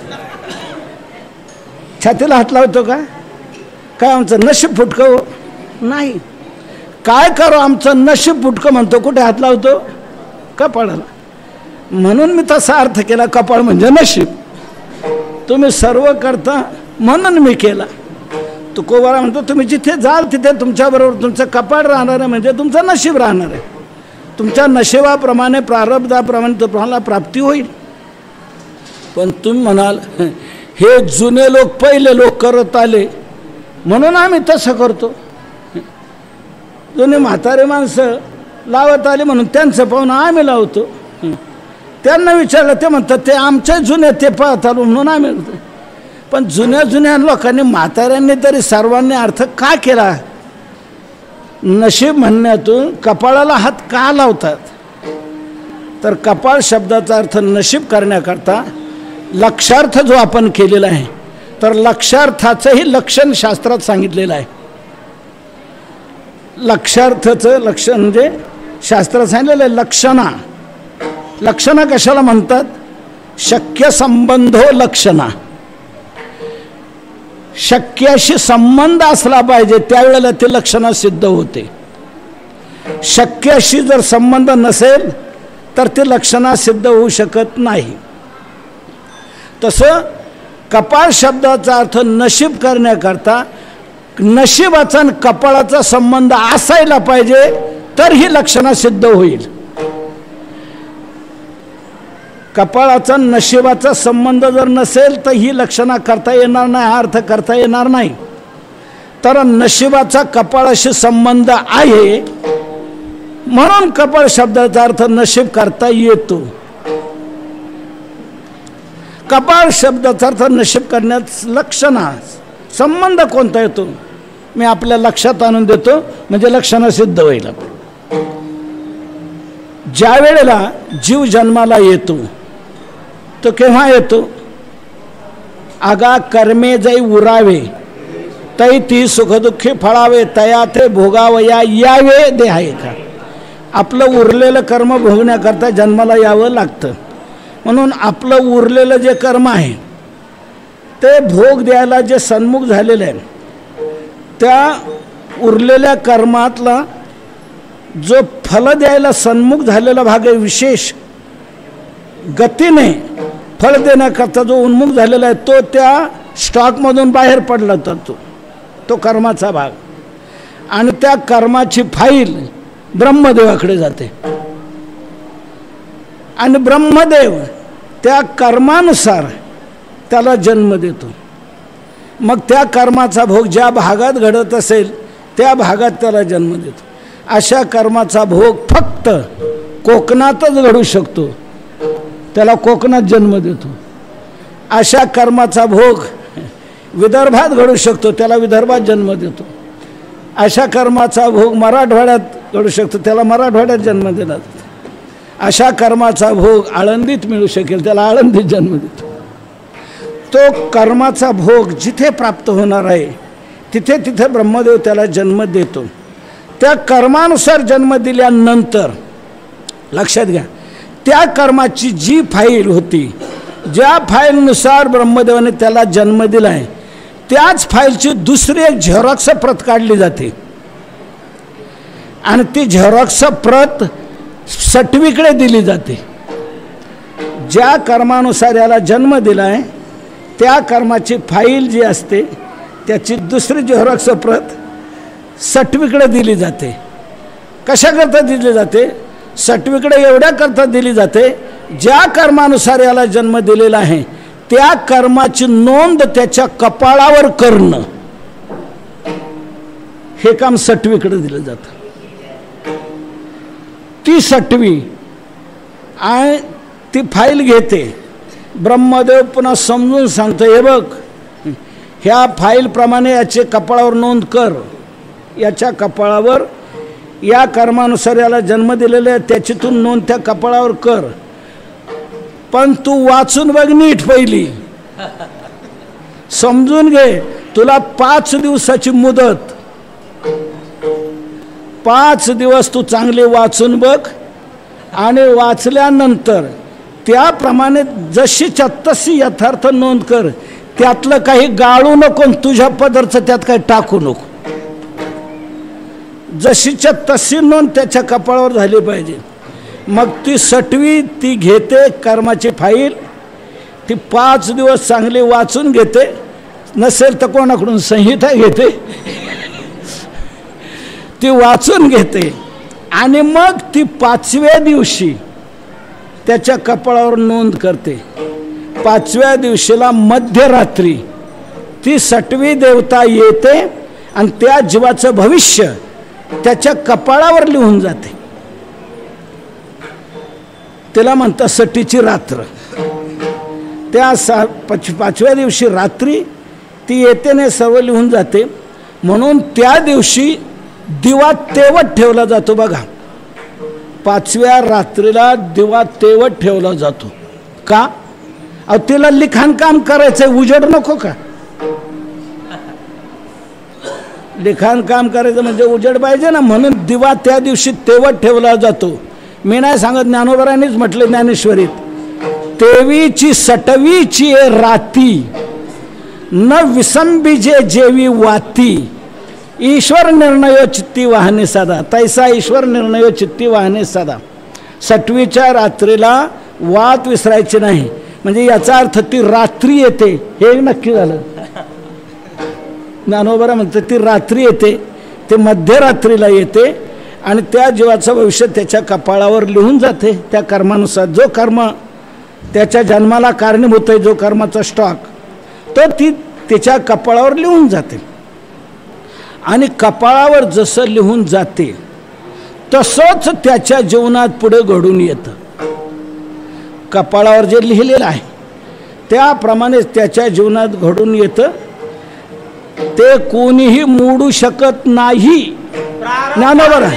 छातीला हात लावतो का? काय आमचं नशीब फुटकं हो? नाही. काय करू आमचं नशीब फुटकं म्हणतो, कुठे हात लावतो? कपाळाला. म्हणून मी तसा अर्थ केला, कपाळ म्हणजे नशीब. तुम्ही सर्व करता म्हणून मी केला. तुकोबारा म्हणतो तुम्ही जिथे जाल तिथे तुमच्याबरोबर तुमचं कपाळ राहणार आहे, म्हणजे तुमचं नशीब राहणार आहे. तुमच्या नशिबाप्रमाणे प्रारब्धाप्रमाणे तुम्हाला प्राप्ती होईल. पण तुम्ही म्हणाल हे जुने लोक पहिले लोक करत आले म्हणून आम्ही तसं करतो. जुने म्हातारे माणसं लावत आले म्हणून त्यांचं पाहून आम्ही लावतो. त्यांना विचारलं ते म्हणतात ते आमच्या जुन्या ते पाहत आलो म्हणून आम्ही. पण जुन्या जुन्या लोकांनी म्हाताऱ्यांनी तरी सर्वांनी अर्थ का केला? नशीब म्हणण्यातून कपाळाला हात का लावतात? तर कपाळ शब्दाचा अर्थ नशीब करण्याकरता लक्षार्थ जो आपण केलेला आहे, तर लक्षार्थाचंही लक्षण शास्त्रात सांगितलेलं आहे. लक्षार्थाचं लक्षण म्हणजे शास्त्रात सांगितलेलं आहे लक्षणा. लक्षणा कशाला म्हणतात? शक्य संबंधो लक्षणा. शक्याशी संबंध असला पाहिजे त्यावेळेला ते लक्षणा सिद्ध होते. शक्याशी जर संबंध नसेल तर ते लक्षणा सिद्ध होऊ शकत नाही. तसं कपाळ शब्दाचा अर्थ नशीब करण्याकरता नशिबाचा आणि कपाळाचा संबंध असायला पाहिजे, तर ही लक्षणा सिद्ध होईल. कपाळाचा नशिबाचा संबंध जर नसेल तर ही लक्षणा करता येणार नाही, हा अर्थ करता येणार नाही. तर नशिबाचा कपाळाशी संबंध आहे म्हणून कपाळ शब्दाचा अर्थ नशीब करता येतो. कपाळ शब्दाचा अर्थ नशीब करण्यात लक्षणा संबंध कोणता येतो मी आपल्या लक्षात आणून देतो, म्हणजे लक्षणा सिद्ध होईल. ज्या वेळेला जीव जन्माला येतो तो केव्हा येतो? आगा कर्मे जै उरावे तै ती सुखदुःखी फळावे तया ते भोगावया यावे देहाय का. आपलं उरलेलं कर्म भोगण्याकरता जन्माला यावं लागतं. म्हणून आपलं उरलेलं जे कर्म आहे ते भोग द्यायला जे सन्मुख झालेलं आहे, त्या उरलेल्या कर्मातला जो फल द्यायला सन्मुख झालेला भाग आहे, विशेष गतीने फळ देण्याकरता जो उन्मुख झालेला आहे, तो त्या स्टॉकमधून बाहेर पडला जातो, तो कर्माचा भाग. आणि त्या कर्माची फाईल ब्रह्मदेवाकडे जाते आणि ब्रह्मदेव त्या कर्मानुसार त्याला जन्म देतो. मग त्या कर्माचा भोग ज्या भागात घडत असेल त्या भागात त्याला जन्म देतो. अशा कर्माचा भोग फक्त कोकणातच घडू शकतो, त्याला कोकणात जन्म देतो. अशा कर्माचा भोग विदर्भात घडू शकतो, त्याला विदर्भात जन्म देतो. अशा कर्माचा भोग मराठवाड्यात घडू शकतो, त्याला मराठवाड्यात जन्म दिला जातो. अशा कर्माचा भोग आळंदीत मिळू शकेल, त्याला आळंदीत जन्म देतो. तो कर्माचा भोग जिथे प्राप्त होणार आहे तिथे तिथे ब्रह्मदेव त्याला जन्म देतो. त्या कर्मानुसार जन्म दिल्यानंतर लक्षात घ्या, त्या कर्माची जी फाईल होती, ज्या फाईलनुसार ब्रह्मदेवाने त्याला जन्म दिला आहे, त्याच फाईलची दुसरी एक झेरॉक्स प्रत काढली जाते आणि ती झेरॉक्स प्रत सटवीकडे दिली जाते. ज्या कर्मानुसार याला जन्म दिला आहे त्या कर्माची फाईल जी असते त्याची दुसरी झेरॉक्स प्रत सटवीकडे दिली जाते. कशाकरता दिली जाते? सटवीकडे एवढ्या करता दिली जाते, ज्या कर्मानुसार याला जन्म दिलेला आहे त्या कर्माची नोंद त्याच्या कपाळावर करणं, हे काम सटवीकडे दिलं जातं. ती सटवी आणि ती फाईल घेते. ब्रह्मदेव पुन्हा समजून सांगतो, हे बघ ह्या फाईलप्रमाणे याचे कपाळावर नोंद कर, याच्या कपाळावर या कर्मानुसार याला जन्म दिलेला आहे त्याची तू नोंद त्या कपाळावर कर, पण तू वाचून बघ नीट पहिली, समजून घे. तुला पाच दिवसाची मुदत, पाच दिवस तू चांगले वाचून बघ आणि वाचल्यानंतर त्याप्रमाणे जशीच्या तशी यथार्थ नोंद कर. त्यातलं काही गाळू नको, तुझ्या पदरचं त्यात काही टाकू नको. जशीच्या तशी नोंद त्याच्या कपाळावर झाली पाहिजे. मग ती सटवी ती घेते कर्माची फाईल, ती पाच दिवस चांगली वाचून घेते, नसेल तर कोणाकडून संहिता घेते, ती वाचून घेते आणि मग ती पाचव्या दिवशी त्याच्या कपाळावर नोंद करते. पाचव्या दिवशीला मध्यरात्री ती सटवी देवता येते आणि त्या जीवाचं भविष्य त्याच्या कपाळावर लिहून जाते. तिला म्हणतात सटीची रात्र. त्या सा पाच पाचव्या दिवशी रात्री ती येते ने सर्व लिहून जाते. म्हणून त्या दिवशी दिवा तेवत ठेवला जातो बघा. पाचव्या रात्रीला दिवा तेवत ठेवला जातो. का? अहो तिला लिखाण काम करायचंय, उजेड नको का? लिखाण काम करायचं म्हणजे उजेड पाहिजे ना, म्हणून दिवा त्या दिवशी तेवत ठेवला जातो. मी नाही सांगत, ज्ञानोबरांनीच म्हटलं ज्ञानेश्वरीत, तेवीची सटवीची राती न विसंबीजे जेवी वाती, ईश्वर निर्णयो चित्ती वाहने सदा, तैसा ईश्वर निर्णयो चित्ती वाहने सदा. सटवीच्या रात्रीला वात विसरायची नाही, म्हणजे याचा अर्थ ती रात्री येते हे नक्की झालं. ज्ञानोबरा म्हणते ती रात्री येते, ते मध्यरात्रीला येते आणि त्या जीवाचं भविष्य त्याच्या कपाळावर लिहून जाते. त्या कर्मानुसार जो कर्म त्याच्या जन्माला कारणीभूत आहे, जो कर्माचा स्टॉक, तो ती त्याच्या कपाळावर लिहून जाते. आणि कपाळावर जसं लिहून जाते तसंच त्याच्या जीवनात पुढे घडून येतं. कपाळावर जे लिहिलेलं आहे त्याप्रमाणे त्याच्या जीवनात घडून येतं. ते कोणीही मोडू शकत नाही. ज्ञानोबरा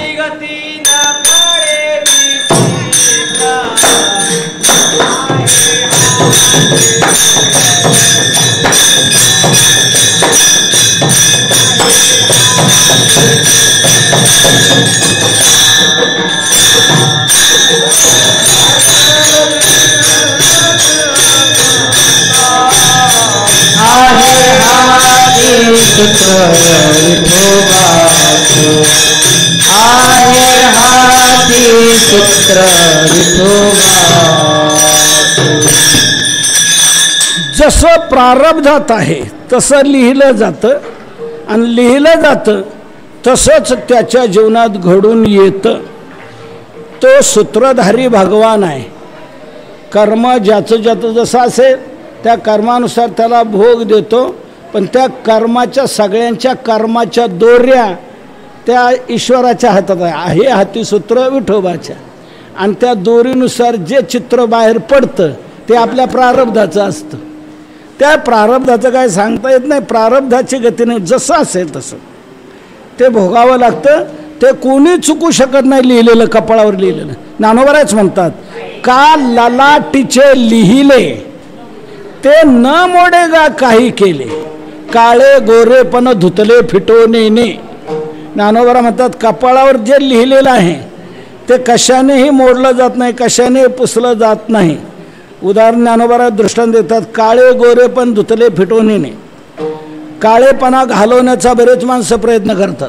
जसं प्रारब्धात आहे तसं लिहिलं जातं आणि लिहिलं जातं तसंच त्याच्या जीवनात घडून येतं. तो सूत्रधारी भगवान आहे. कर्म ज्याचं ज्याचं जसं असेल त्या कर्मानुसार त्याला भोग देतो, पण त्या कर्माच्या सगळ्यांच्या कर्माच्या दोऱ्या त्या ईश्वराच्या हातात आहे. हे हाती सूत्र विठोबाच्या, आणि त्या दोरीनुसार जे चित्र बाहेर पडतं ते आपल्या प्रारब्धाचं असतं. त्या प्रारब्धाचं काय सांगता येत नाही. प्रारब्धाची गतीने जसं असेल तसं ते भोगावं लागतं. ते कोणी चुकू शकत नाही. लिहिलेलं कपाळावर लिहिलेलं ज्ञानोबराच म्हणतात, का ललाटीचे लिहिले ते न मोडेगा काही केले, काळे गोरेपण धुतले फिटवणे. ज्ञानोबरा म्हणतात कपाळावर जे लिहिलेलं आहे ते कशानेही मोडलं जात नाही, कशाने पुसलं जात नाही. उदाहरण ज्ञानोबरा दृष्टांत देतात, काळे गोरेपण धुतले फिटवणे. काळेपणा घालवण्याचा बरेच माणसं प्रयत्न करतात.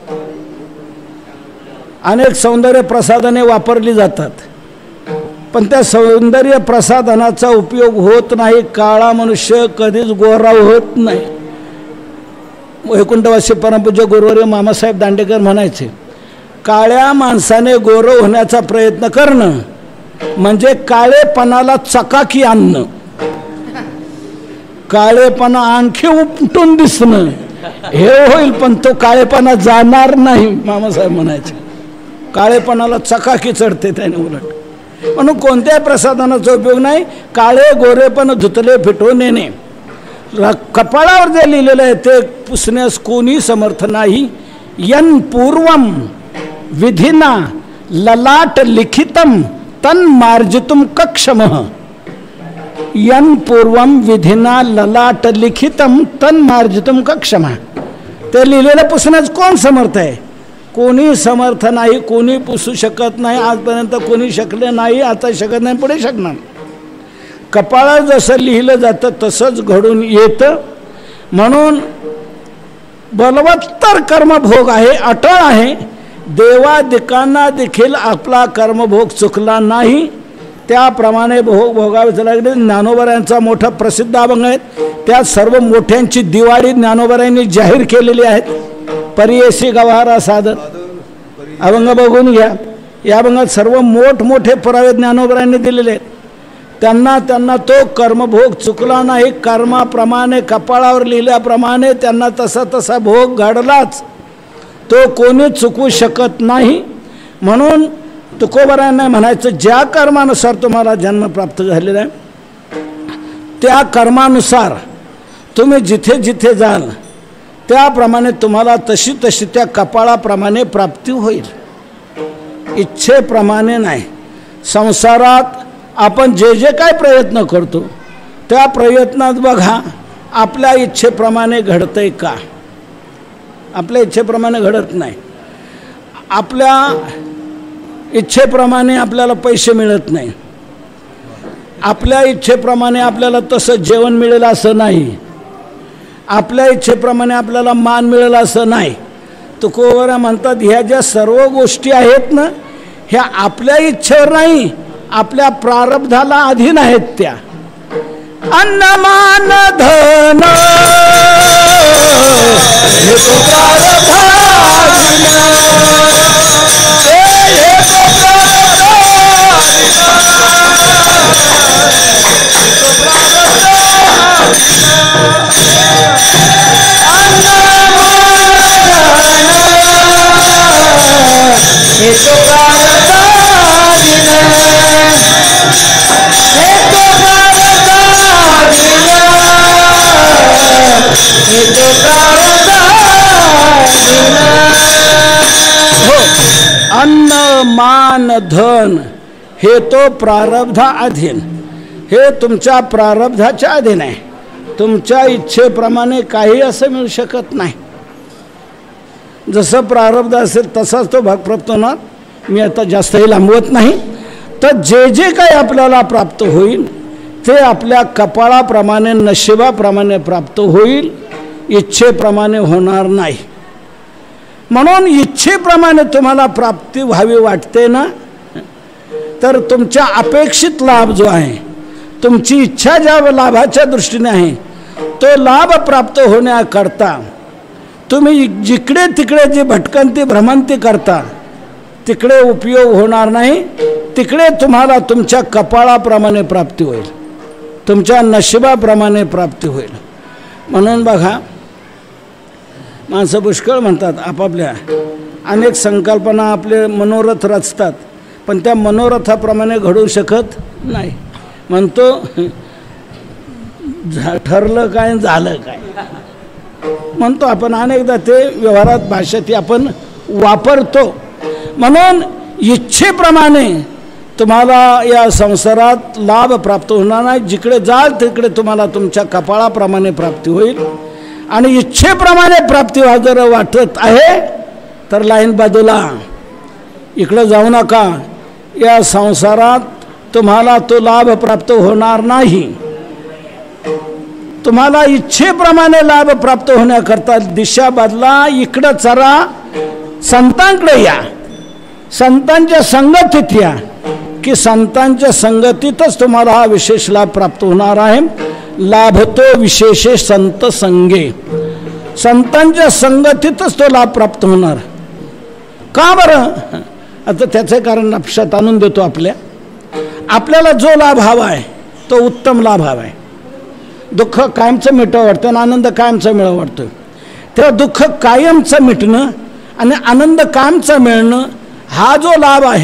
अनेक सौंदर्य प्रसाधने वापरली जातात, पण त्या सौंदर्य प्रसाधनाचा उपयोग होत नाही. काळा मनुष्य कधीच गोरा होत नाही. वैकुंठवासी परमपूज्य गुरुवर्य मामासाहेब दांडेकर म्हणायचे, काळ्या माणसाने गोरं होण्याचा प्रयत्न करणं म्हणजे काळेपणाला चकाकी आणणं. काळेपणा आणखी उपटून दिसणं हे होईल, पण तो काळेपणा जाणार नाही. मामासाहेब म्हणायचे काळेपणाला चकाकी चढते त्याने उलट. म्हणून कोणत्याही प्रसाधनाचा उपयोग नाही. काळे गोरे पण धुतले फिटो नेणे. कपाळावर जे लिहिलेलं आहे ते पुसण्यास कोणी समर्थ नाही. यन पूर्वम विधिना ललाट लिखितम तन मार्जितुम कक्षमः. यन पूर्वम विधिना ललाट लिखितम तन मार्जितुम कक्षमः. ते लिहिलेलं पुसण्यास कोण समर्थ आहे? कोणी समर्थ नाही. कोणी पुसू शकत नाही. आजपर्यंत कोणी शकले नाही, आता शकत नाही, पुढे शकणार. कपाळात जसं लिहिलं जातं तसंच घडून येतं. म्हणून बलवत्तर कर्मभोग आहे, अटळ आहे. देवादिकांना देखील आपला कर्मभोग चुकला नाही, त्याप्रमाणे भोग भोगावे लागले. ज्ञानोबरायांचा मोठा प्रसिद्ध अभंग आहे, त्यात सर्व मोठ्यांची दिवाळी ज्ञानोबरायांनी जाहीर केलेली आहेत. परियेशी गवारा साधत अभंग बघून घ्या. या अभंगात सर्व मोठमोठे पुरावे ज्ञानोबरायांनी दिलेले आहेत. त्यांना त्यांना तो कर्मभोग चुकला नाही. कर्माप्रमाणे कपाळावर लिहिल्याप्रमाणे त्यांना तसा तसा भोग घडलाच. तो कोणी चुकू शकत नाही. म्हणून तुकोबरायांना म्हणायचं, ज्या कर्मानुसार तुम्हाला जन्म प्राप्त झालेला आहे त्या कर्मानुसार तुम्ही जिथे जिथे जाल त्याप्रमाणे तुम्हाला तशी तशी त्या कपाळाप्रमाणे प्राप्ती होईल. इच्छेप्रमाणे नाही. संसारात आपण जे जे काय प्रयत्न करतो त्या प्रयत्नात बघा आपल्या इच्छेप्रमाणे घडतंय का? आपल्या इच्छेप्रमाणे घडत नाही. आपल्या इच्छेप्रमाणे आपल्याला पैसे मिळत नाही. आपल्या इच्छेप्रमाणे आपल्याला तसं जेवण मिळेल असं नाही. आपल्या इच्छेप्रमाणे आपल्याला मान मिळेल असं नाही. तुकोबरा म्हणतात, ह्या ज्या सर्व गोष्टी आहेत ना, ह्या आपल्या इच्छेवर नाही, आपल्या प्रारब्धाला अधीन आहेत. त्या अन्न मान धन हे तो अन्न मान धन हे तो प्रारब्धा अधीन. हे तुमच्या प्रारब्धाच्या अधीन आहे. तुमच्या इच्छेप्रमाणे काही असं मिळू शकत नाही. जसं प्रारब्ध असेल तसाच तो भाग प्राप्त होणार. मी आता जास्तही लांबवत नाही. तर जे जे काही आपल्याला प्राप्त होईल ते आपल्या कपाळाप्रमाणे नशिबाप्रमाणे प्राप्त होईल, इच्छेप्रमाणे होणार नाही. म्हणून इच्छेप्रमाणे तुम्हाला प्राप्ती व्हावी वाटते ना, तर तुमच्या अपेक्षित लाभ जो आहे, तुमची इच्छा ज्या लाभाच्या दृष्टीने आहे, तो लाभ प्राप्त होण्याकरता तुम्ही जिकडे तिकडे जी भटकंती भ्रमंती करता तिकडे उपयोग होणार नाही. तिकडे तुम्हाला तुमच्या कपाळाप्रमाणे प्राप्ती होईल, तुमच्या नशिबाप्रमाणे प्राप्ती होईल. म्हणून बघा, माणसं पुष्कळ म्हणतात, आपापल्या अनेक संकल्पना आपले मनोरथ रचतात, पण त्या मनोरथाप्रमाणे घडू शकत नाही. म्हणतो ठरलं काय झालं काय म्हणतो आपण. अनेकदा ते व्यवहारात भाषेत आपण वापरतो. म्हणून इच्छेप्रमाणे तुम्हाला या संसारात लाभ प्राप्त होणार नाही. जिकडे जाल तिकडे तुम्हाला तुमच्या कपाळाप्रमाणे प्राप्ती होईल. आणि इच्छेप्रमाणे प्राप्ती व्हा जर वाटत आहे तर लाईन बाजूला, इकडं जाऊ नका. या संसारात तुम्हाला तो लाभ प्राप्त होणार नाही. तुम्हाला इच्छेप्रमाणे लाभ प्राप्त होण्याकरता दिशा बदला, इकडं चरा, संतांकडे या, संतांच्या संगतीत या, की संतांच्या संगतीतच तुम्हाला हा विशेष लाभ प्राप्त होणार आहे. लाभतो विशेषे संत संगे. संतांच्या संगतीतच तो लाभ प्राप्त होणार. का बरं? आता त्याचं कारण लक्षात आणून देतो. आपल्या आपल्याला जो लाभ हवा आहे तो उत्तम लाभ हवा आहे. दुःख कायमचं मिटावं वाटतं आणि आनंद कायमचा मिळावं वाटतं. तेव्हा दुःख कायमचं मिटणं आणि आनंद कायमचा मिळणं हा जो लाभ आहे,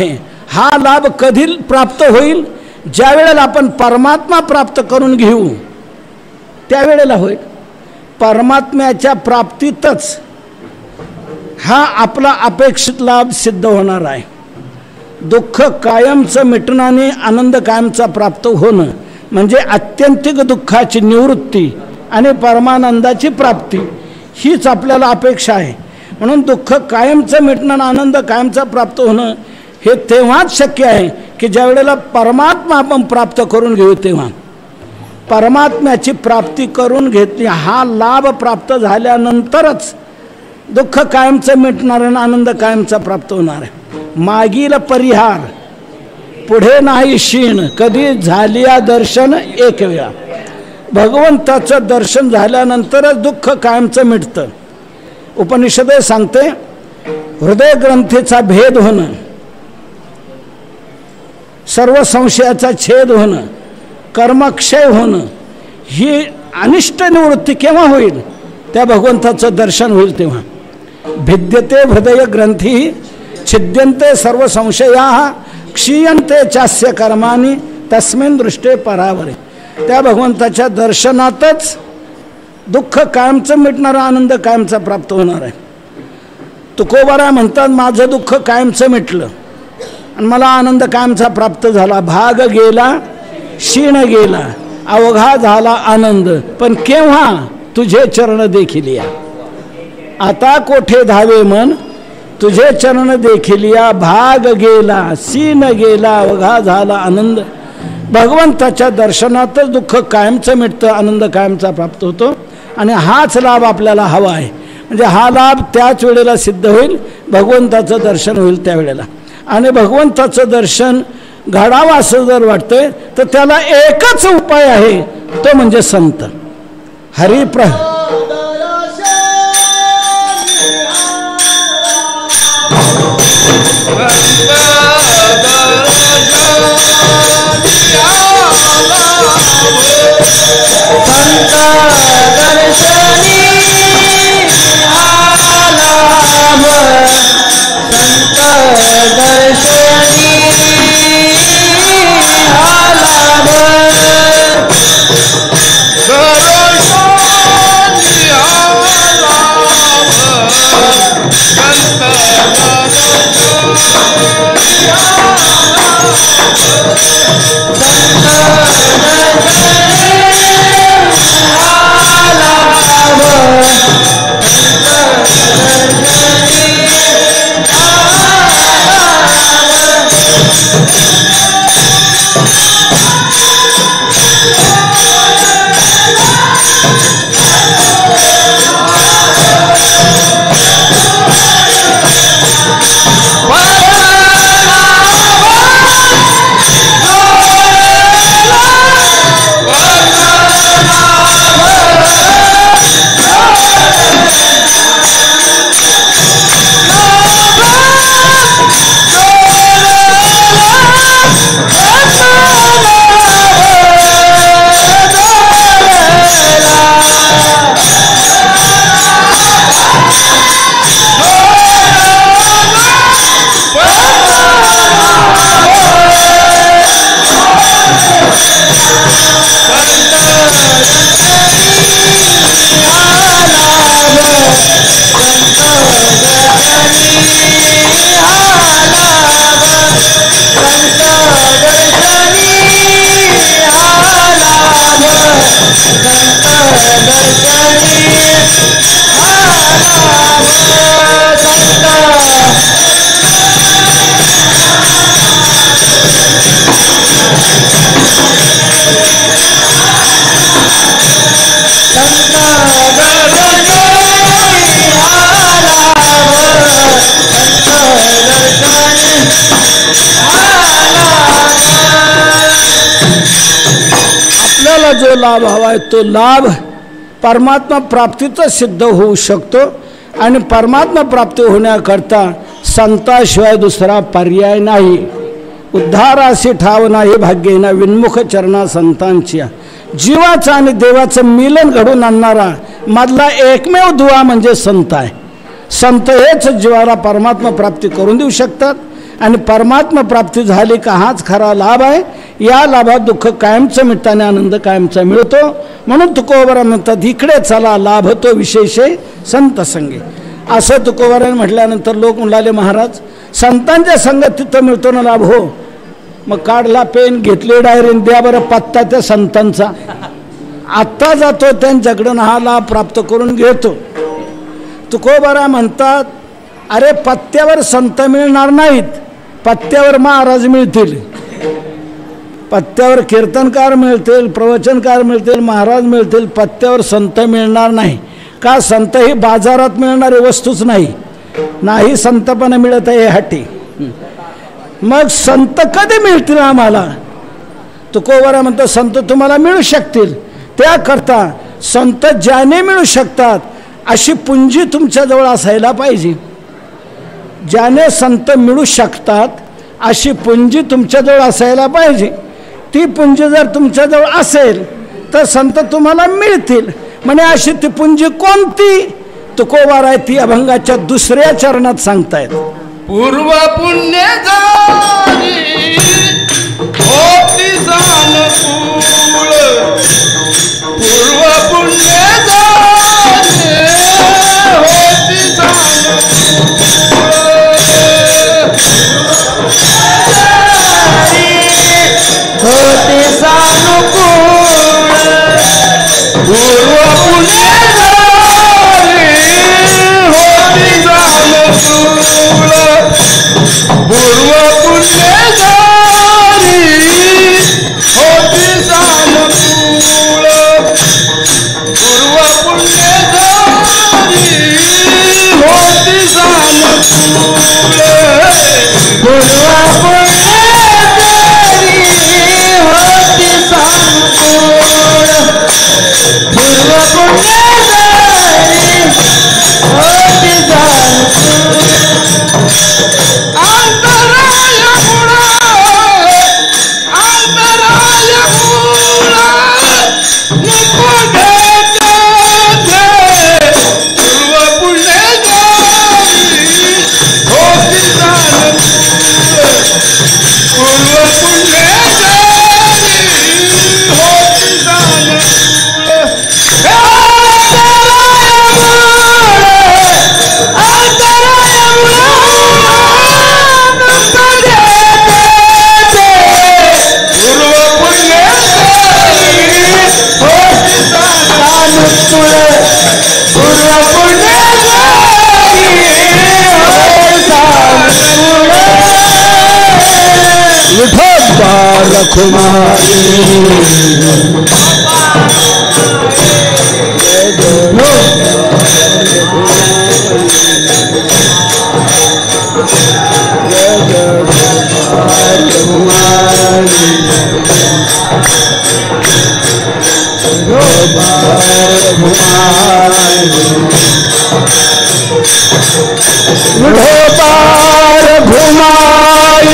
हा लाभ कधी प्राप्त होईल? ज्या वेळेला आपण परमात्मा प्राप्त करून घेऊ त्यावेळेला होईल. परमात्म्याच्या प्राप्तीतच हा आपला अपेक्षित लाभ सिद्ध होणार आहे. दुःख कायमचं मिटणं आणि आनंद कायमचा प्राप्त होणं म्हणजे आत्यंतिक दुःखाची निवृत्ती आणि परमानंदाची प्राप्ती हीच आपल्याला अपेक्षा आहे. म्हणून दुःख कायमचं मिटणं आणि आनंद कायमचा प्राप्त होणं हे तेव्हाच शक्य आहे की ज्या वेळेला परमात्मा आपण प्राप्त करून घेऊ. तेव्हा परमात्म्याची प्राप्ती करून घेतली हा लाभ प्राप्त झाल्यानंतरच दुःख कायमचं मिटणार आणि आनंद कायमचा प्राप्त होणार आहे. मागील परिहार पुढे नाही क्षीण कधी झालिया दर्शन एक वेळा. भगवंताचं दर्शन झाल्यानंतरच दुःख कायमचं मिटतं. उपनिषद सांगते हृदय ग्रंथीचा भेद होणं, सर्व संशयाचा छेद होणं, कर्मक्षय होणं ही अनिष्ट निवृत्ती केव्हा होईल? त्या भगवंताचं दर्शन होईल तेव्हा. भिद्यते हृदय ग्रंथी छिद्यन्ते सर्व संशया क्षीयन्ते चास्य कर्माणी तस्मिन् दृष्टे परावरे. त्या भगवंताच्या दर्शनातच दुःख कायमचं मिटणारा आनंद कायमचा प्राप्त होणार आहे. तुकोबारा म्हणतात माझं दुःख कायमचं मिटलं आणि मला आनंद कायमचा प्राप्त झाला. भाग गेला क्षीण गेला अवघा झाला आनंद. पण केव्हा? तुझे चरण देखील या. आता कोठे धावे मन तुझे चरण देखील या. भाग गेला क्षीण गेला अवघा झाला आनंद. भगवंताच्या दर्शनातच दुःख कायमचं मिटतं, आनंद कायमचा प्राप्त होतो. आणि हाच लाभ आपल्याला हवा आहे. म्हणजे हा लाभ त्याच वेळेला सिद्ध होईल भगवंताचं दर्शन होईल त्यावेळेला. आणि भगवंताचं दर्शन घडावं असं जर वाटतंय तर त्याला एकच उपाय आहे, तो म्हणजे संत. हरिप्र जो लाभ हवा आहे तो लाभ परमात्मा प्राप्तीचा सिद्ध होऊ शकतो. आणि परमात्मा प्राप्ती होण्याकरता संताशिवाय दुसरा पर्याय नाही. उद्धारासी ठाव नाही भाग्येना विन्मुख चरणा संतांची. जीवाचं आणि देवाचं मिलन घडून आणणारा मधला एकमेव दुवा म्हणजे संत आहे. संत हेच जीवाला परमात्मा प्राप्ती करून देऊ शकतात. आणि परमात्मा प्राप्ती झाली का हाच खरा लाभ आहे. या लाभात दुःख कायमचं मिटताना आनंद कायमचा मिळतो. म्हणून तुकोबाराय म्हणतात इकडे चला लाभ तो विशेष संत संगे. असं तुकोबाराय म्हटल्यानंतर लोक म्हणाले महाराज संतांच्या संगत तिथं मिळतो ना लाभ. हो मग काढला पेन घेतली डायरी द्या बरं पत्ता त्या संतांचा. आत्ता जातो त्यांच्याकडून हा लाभ प्राप्त करून घेतो. तुकोबाराय म्हणतात अरे पत्त्यावर संत मिळणार नाहीत, पत्त्यावर महाराज मिळतील. पत्त्यावर कीर्तनकार मिळतील, प्रवचनकार मिळतील, महाराज मिळतील, पत्त्यावर संत मिळणार नाही. का संत ही बाजारात मिळणारी वस्तूच नाही. नाही संतपणा मिळत आहे हाटी. मग संत कधी मिळतील आम्हाला. तुकोबाराय म्हणतो संत तुम्हाला मिळू शकतील. त्याकरता संत ज्याने मिळू शकतात अशी पुंजी तुमच्याजवळ असायला पाहिजे. ज्याने संत मिळू शकतात अशी पुंजी तुमच्याजवळ असायला पाहिजे. ती पुंजी जर तुमच्याजवळ असेल तर संत तुम्हाला मिळतील. म्हणजे अशी ती पुंजी कोणती. तुकोबाराय ती अभंगाच्या दुसऱ्या चरणात सांगतायत. पूर्व पुण्य झाली होती सानुकूल, पूर्व पुण्य झाली होती सानुकूल, होती सानुकूल, पूर्व पुण्य झाली होती सानुकूल, पूर्व पुण्य झाली होती सानुकूल, पूर्व पुण्य झाली होती सानुकूल, पूर्व पुण्य झाली होती सानुकूल, पूर्व पुण्य झाली होती सानुकूल. अंतराय मुळा अंतराय मुळा नको घेते पूर्व पुण्य झाली होती सानुकूल, पूर्व पुण्य झाली होती सानुकूल. कुमारी पार घुमाए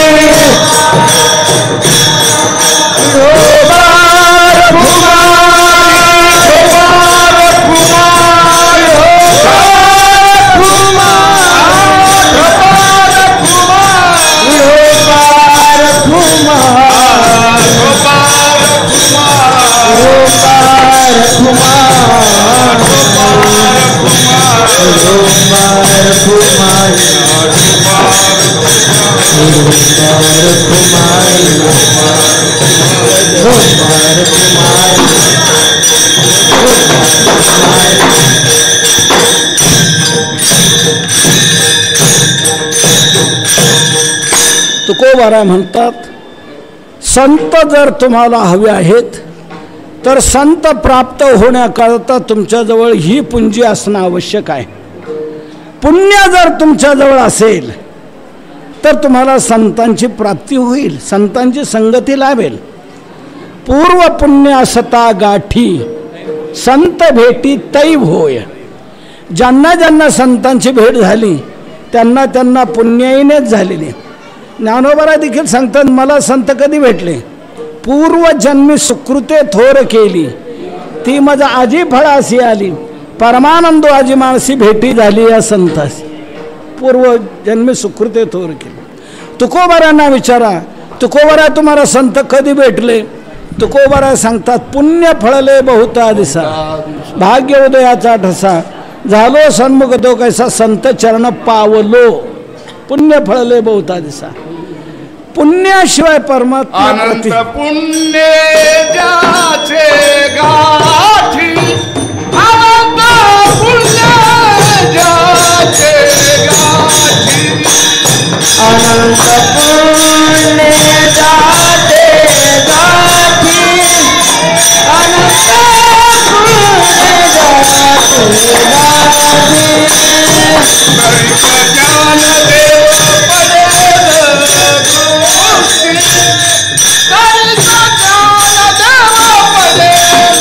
तुकोबाराय म्हणतात संत जर तुम्हाला हवे आहेत तर संत प्राप्त होण्याकरता तुमच्याजवळ ही पुंजी असणं आवश्यक आहे. पुण्य जर तुमच्याजवळ असेल तर तुम्हाला संतांची प्राप्ती होईल, संतांची संगती लाभेल. पूर्व पुण्य असता गाठी संत भेटी तैव होय. ज्यांना ज्यांना संतांची भेट झाली त्यांना त्यांना पुण्याईनेच झालेली. ज्ञानोबाराय देखील सांगतात मला संत कधी भेटले, पूर्वजन्मी सुकृते थोर केली ती माझा आजी फळासी आली, परमानंदो आजी माणसी भेटी झाली या संतासी. पूर्वजन्मी सुकृते थोर केली. तुकोबारांना विचारा, तुकोबारा तुम्हाला संत कधी भेटले? तुकोबारा सांगतात, पुण्य फळले बहुता दिसा, भाग्य उदयाचा ठसा, झालो सन्मुख तो कैसा संत चरण पावलो, पुण्य फळले बहुता दिसा. पुण्याशिवाय परमात्मा अनंत पुण्य ज्याचे गाठी, अनंत पुण्य ज्याचे गाठी, अनंत पुण्य जाते गाठी, अनंत पुण्य जाते गाठी. तरी ज्ञान देव पडेल गोष्टी, तरी ज्ञान देव पडेल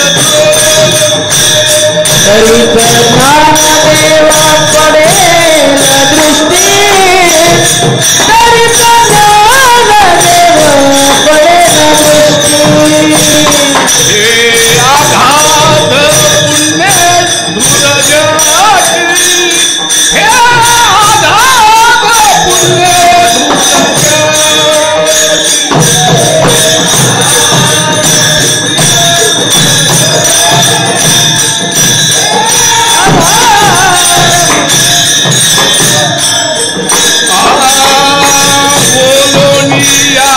तरी ज्ञान देवा पडेल दृष्टी, तरी ज्ञान देवा पडेल दृष्टी. हे आघात पुण्य धुर जाती, हे आघात पुण्य धुर बोलोनिया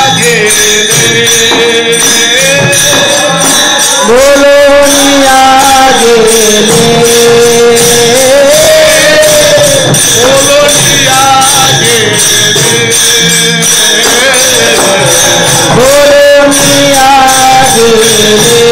गेले, बोलोनिया गेले, बोलोनिया गेले, बोलोनिया गेले.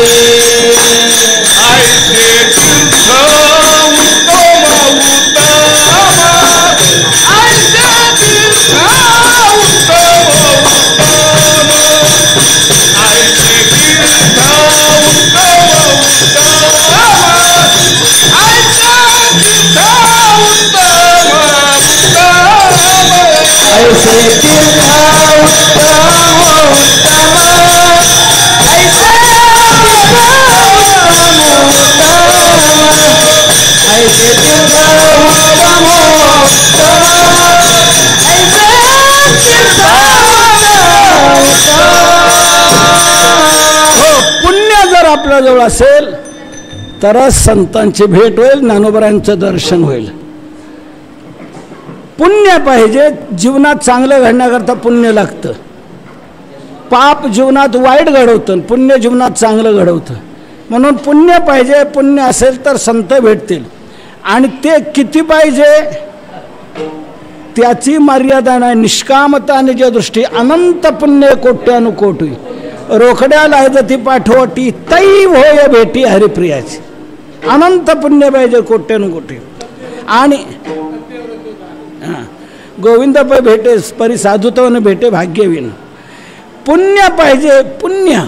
आयचे तीर्थ उत्तम उत्तम, आयचे तीर्थ उत्तम उत्तम, आयचे तीर्थ उत्तम उत्तम, आयचे तीर्थ उत्तम उत्तम. ऐसे तीर्थ उत्तम उत्तम, ऐसे तीर्थ उत्तम उत्तम, ऐसे तीर्थ उत्तम उत्तम, ऐसे तीर्थ उत्तम. हो, पुण्य जर आपल्याजवळ असेल तरच संतांची भेट होईल, ज्ञानोबरांचं दर्शन होईल. पुण्य पाहिजे. जीवनात चांगलं घडण्याकरता पुण्य लागतं. पाप जीवनात वाईट घडवतं, पुण्य जीवनात चांगलं घडवतं. म्हणून पुण्य पाहिजे. पुण्य असेल तर संत भेटतील. आणि ते किती पाहिजे त्याची मर्यादा नाही. निष्कामता निज दृष्टी अनंत पुण्य कोट्यानुकोटी, रोकड्या लायजती पाठवटी तै होय भेटी हरिप्रियाची. अनंत पुण्य पाहिजे कोट्यानुकोटी. आणि हां, गोविंद पै भेटे परी साधुत्वाने भेटे भाग्यवीन. पुण्य पाहिजे, पुण्य.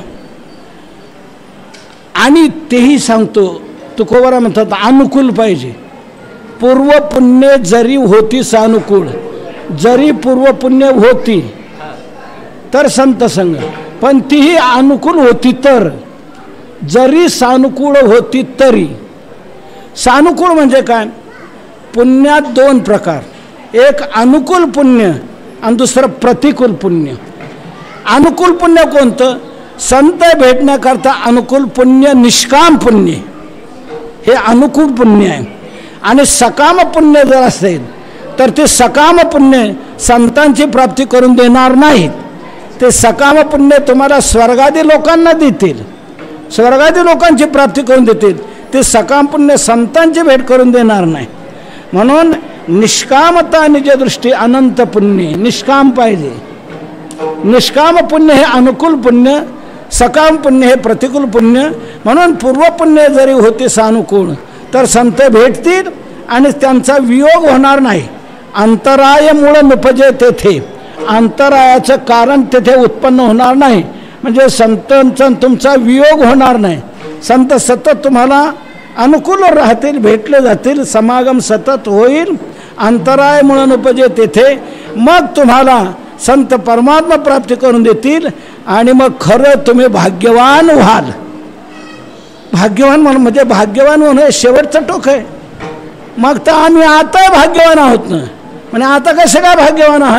आणि तेही सांगतो तुकोबारा म्हणतात अनुकूल पाहिजे. पूर्व पुण्य जरी होती सानुकूळ, जरी पूर्व पुण्य होती तर संत संग, पण तीही अनुकूल होती तर, जरी सानुकूळ होती तरी. सानुकूळ म्हणजे काय? पुण्यात दोन प्रकार, एक अनुकूल पुण्य आणि दुसरं प्रतिकूल पुण्य. अनुकूल पुण्य कोणतं? संत भेटण्याकरता अनुकूल पुण्य निष्काम पुण्य, हे अनुकूल पुण्य आहे. आणि सकाम पुण्य जर असेल तर ते सकाम पुण्य संतांची प्राप्ती करून देणार नाहीत. ते सकाम पुण्य तुम्हाला स्वर्गादी लोकांना देतील, स्वर्गादी लोकांची प्राप्ती करून देतील. ते सकाम पुण्य संतांची भेट करून देणार नाही. म्हणून निष्कामता निज दृष्टी अनंत पुण्य, निष्काम पाहिजे. निष्काम पुण्य हे अनुकूल पुण्य, सकाम पुण्य हे प्रतिकूल पुण्य. म्हणून पूर्व पुण्य जरी होते सानुकूळ तर संत भेटतील आणि त्यांचा वियोग होणार नाही. अंतराय मूळ निपजे तेथे, अंतरायाचं कारण तेथे उत्पन्न होणार नाही. म्हणजे संतांचा तुमचा वियोग होणार नाही. संत सतत तुम्हाला अनुकूल राहतील, भेटले जातील, समागम सतत होईल. अंतराय मूळ निपजे तेथे, मग तुम्हाला संत परमात्मा प्राप्ती करून देतील. आणि मग खरं तुम्ही भाग्यवान व्हाल. भाग्यवान म्हणून म्हणजे भाग्यवान होणं हे शेवटचं टोक आहे. मग तर आम्ही आता भाग्यवान आहोत ना. म्हणजे आता कसं काय भाग्यवान आहात?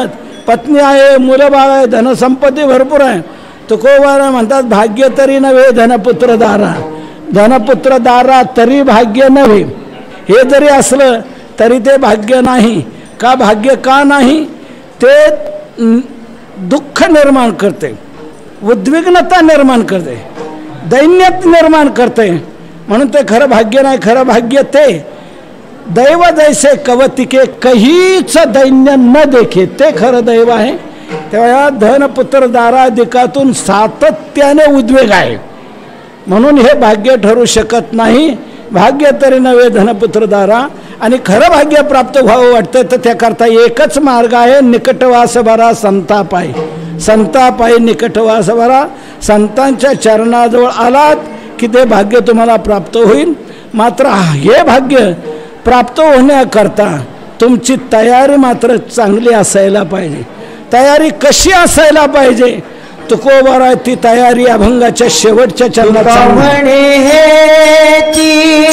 पत्नी आहे, मुलं बाळ आहे, धनसंपत्ती भरपूर आहे. तुकोबारा म्हणतात भाग्य तरी नव्हे धनपुत्र दारा, धनपुत्र दारा तरी भाग्य नव्हे. हे जरी असलं तरी ते भाग्य नाही. का भाग्य का नाही? ते दुःख निर्माण करते, उद्विग्नता निर्माण करते, दैन्यत निर्माण करते. म्हणून ते खरं भाग्य नाही. खरं भाग्य ते दैव जैसे कवतिके कहीच दैन्य न देखे, ते खरं दैव आहे. तेव्हा धनपुत्र दाराधिकातून सातत्याने उद्वेग आहे. म्हणून हे भाग्य ठरू शकत नाही. भाग्य तरी नव्हे धनपुत्र दारा. आणि खरं भाग्य प्राप्त व्हावं वाटतं तर त्याकरता एकच मार्ग आहे, निकटवास भरा संताप आहे. संताप आहे, निकटवास भरा. संतांच्या चरणाजवळ आलात की ते भाग्य तुम्हाला प्राप्त होईल. मात्र हे भाग्य प्राप्त होण्याकरता तुमची तयारी मात्र चांगली असायला पाहिजे. तयारी कशी असायला पाहिजे? तुकोबारा ती तयारी अभंगाच्या शेवटच्या चरणात म्हणे हेची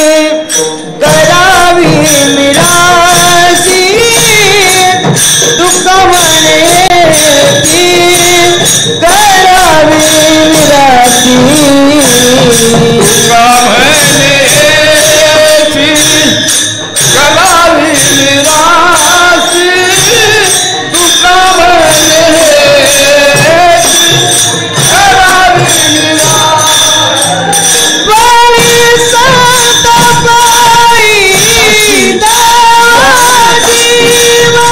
करावी मिरासी, दुःख म्हणे ती करावी मिरासी, करावी निराशी, दुःख म्हणे करावी निराशी. बाई संत बाई देवा जीवा,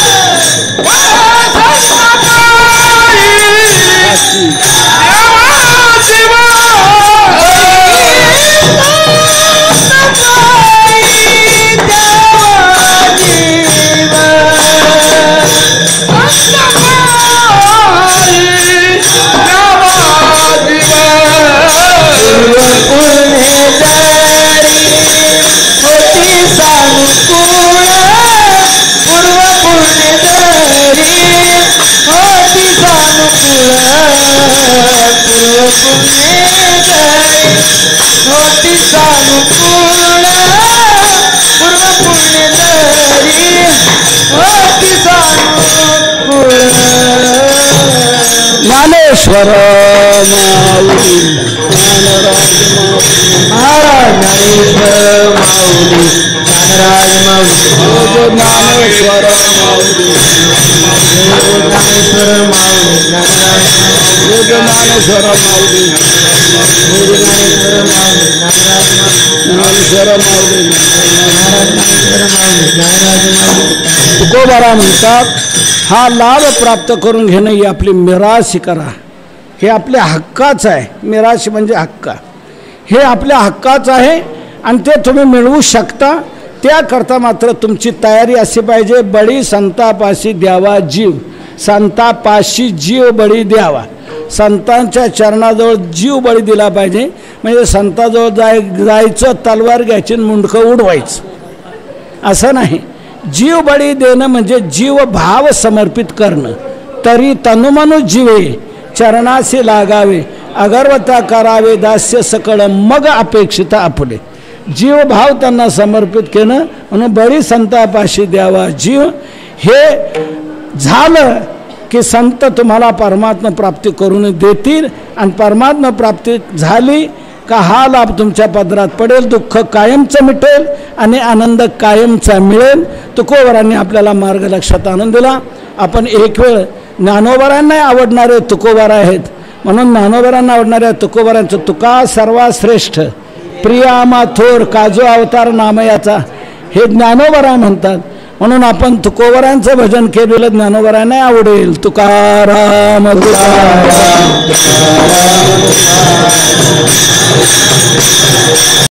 ज्ञानेश्वर माऊली महाराज ज्ञानेश्वर माऊली, ज्ञानराज माऊली, ज्ञानेश्वर माऊली, ज्ञानेश्वर माऊली, ज्ञानराज माऊली, ज्ञानेश्वर माऊली, ज्ञानेश्वर माऊली, ज्ञानराज माऊली, ज्ञानेश्वर माऊली, महाराज ज्ञानेश्वर माऊली, ज्ञानराज माऊली. तुकोबारा म्हणतात हा लाभ प्राप्त करून घेणं ही आपली मिराशी करा. हे आपल्या हक्काचं आहे. मिराशी म्हणजे हक्का. हे आपल्या हक्काचं आहे आणि ते तुम्ही मिळवू शकता. त्याकरता मात्र तुमची तयारी अशी पाहिजे. बळी संतापाशी द्यावा जीव, संतापाशी जीव बळी द्यावा. संतांच्या चरणाजवळ जीव बळी दिला पाहिजे. म्हणजे संताजवळ जाय जायचं तलवार घ्यायची मुंडकं उडवायचं असं नाही. जीव बळी देणं म्हणजे जीव भाव समर्पित करणं. तरी तनुमनु जीवे चरणाशी लागावे, अगरवता करावे दास्य सकळ मग अपेक्षित आपले. जीव भाव त्यांना समर्पित केलं म्हणून बळी संतापाशी द्यावा जीव. हे झालं की संत तुम्हाला परमात्मा प्राप्ती करून देतील. आणि परमात्मा प्राप्ती झाली का हा लाभ तुमच्या पदरात पडेल. दुःख कायमचं मिटेल आणि आनंद कायमचा मिळेल. तुकोबारांनी आपल्याला मार्ग लक्षात आणून दिला. आपण एक वेळ ज्ञानोबारांना आवडणारे तुकोबार आहेत म्हणून ज्ञानोबारांना आवडणाऱ्या तुकोबारांचं तुका सर्वात श्रेष्ठ प्रियामा थोर काजो अवतार नामयाचा हे ज्ञानोबारा म्हणतात. म्हणून आपण तुकोबारांचं भजन केलेलं ज्ञानोबारांना आवडेल. तुकाराम तुकाराम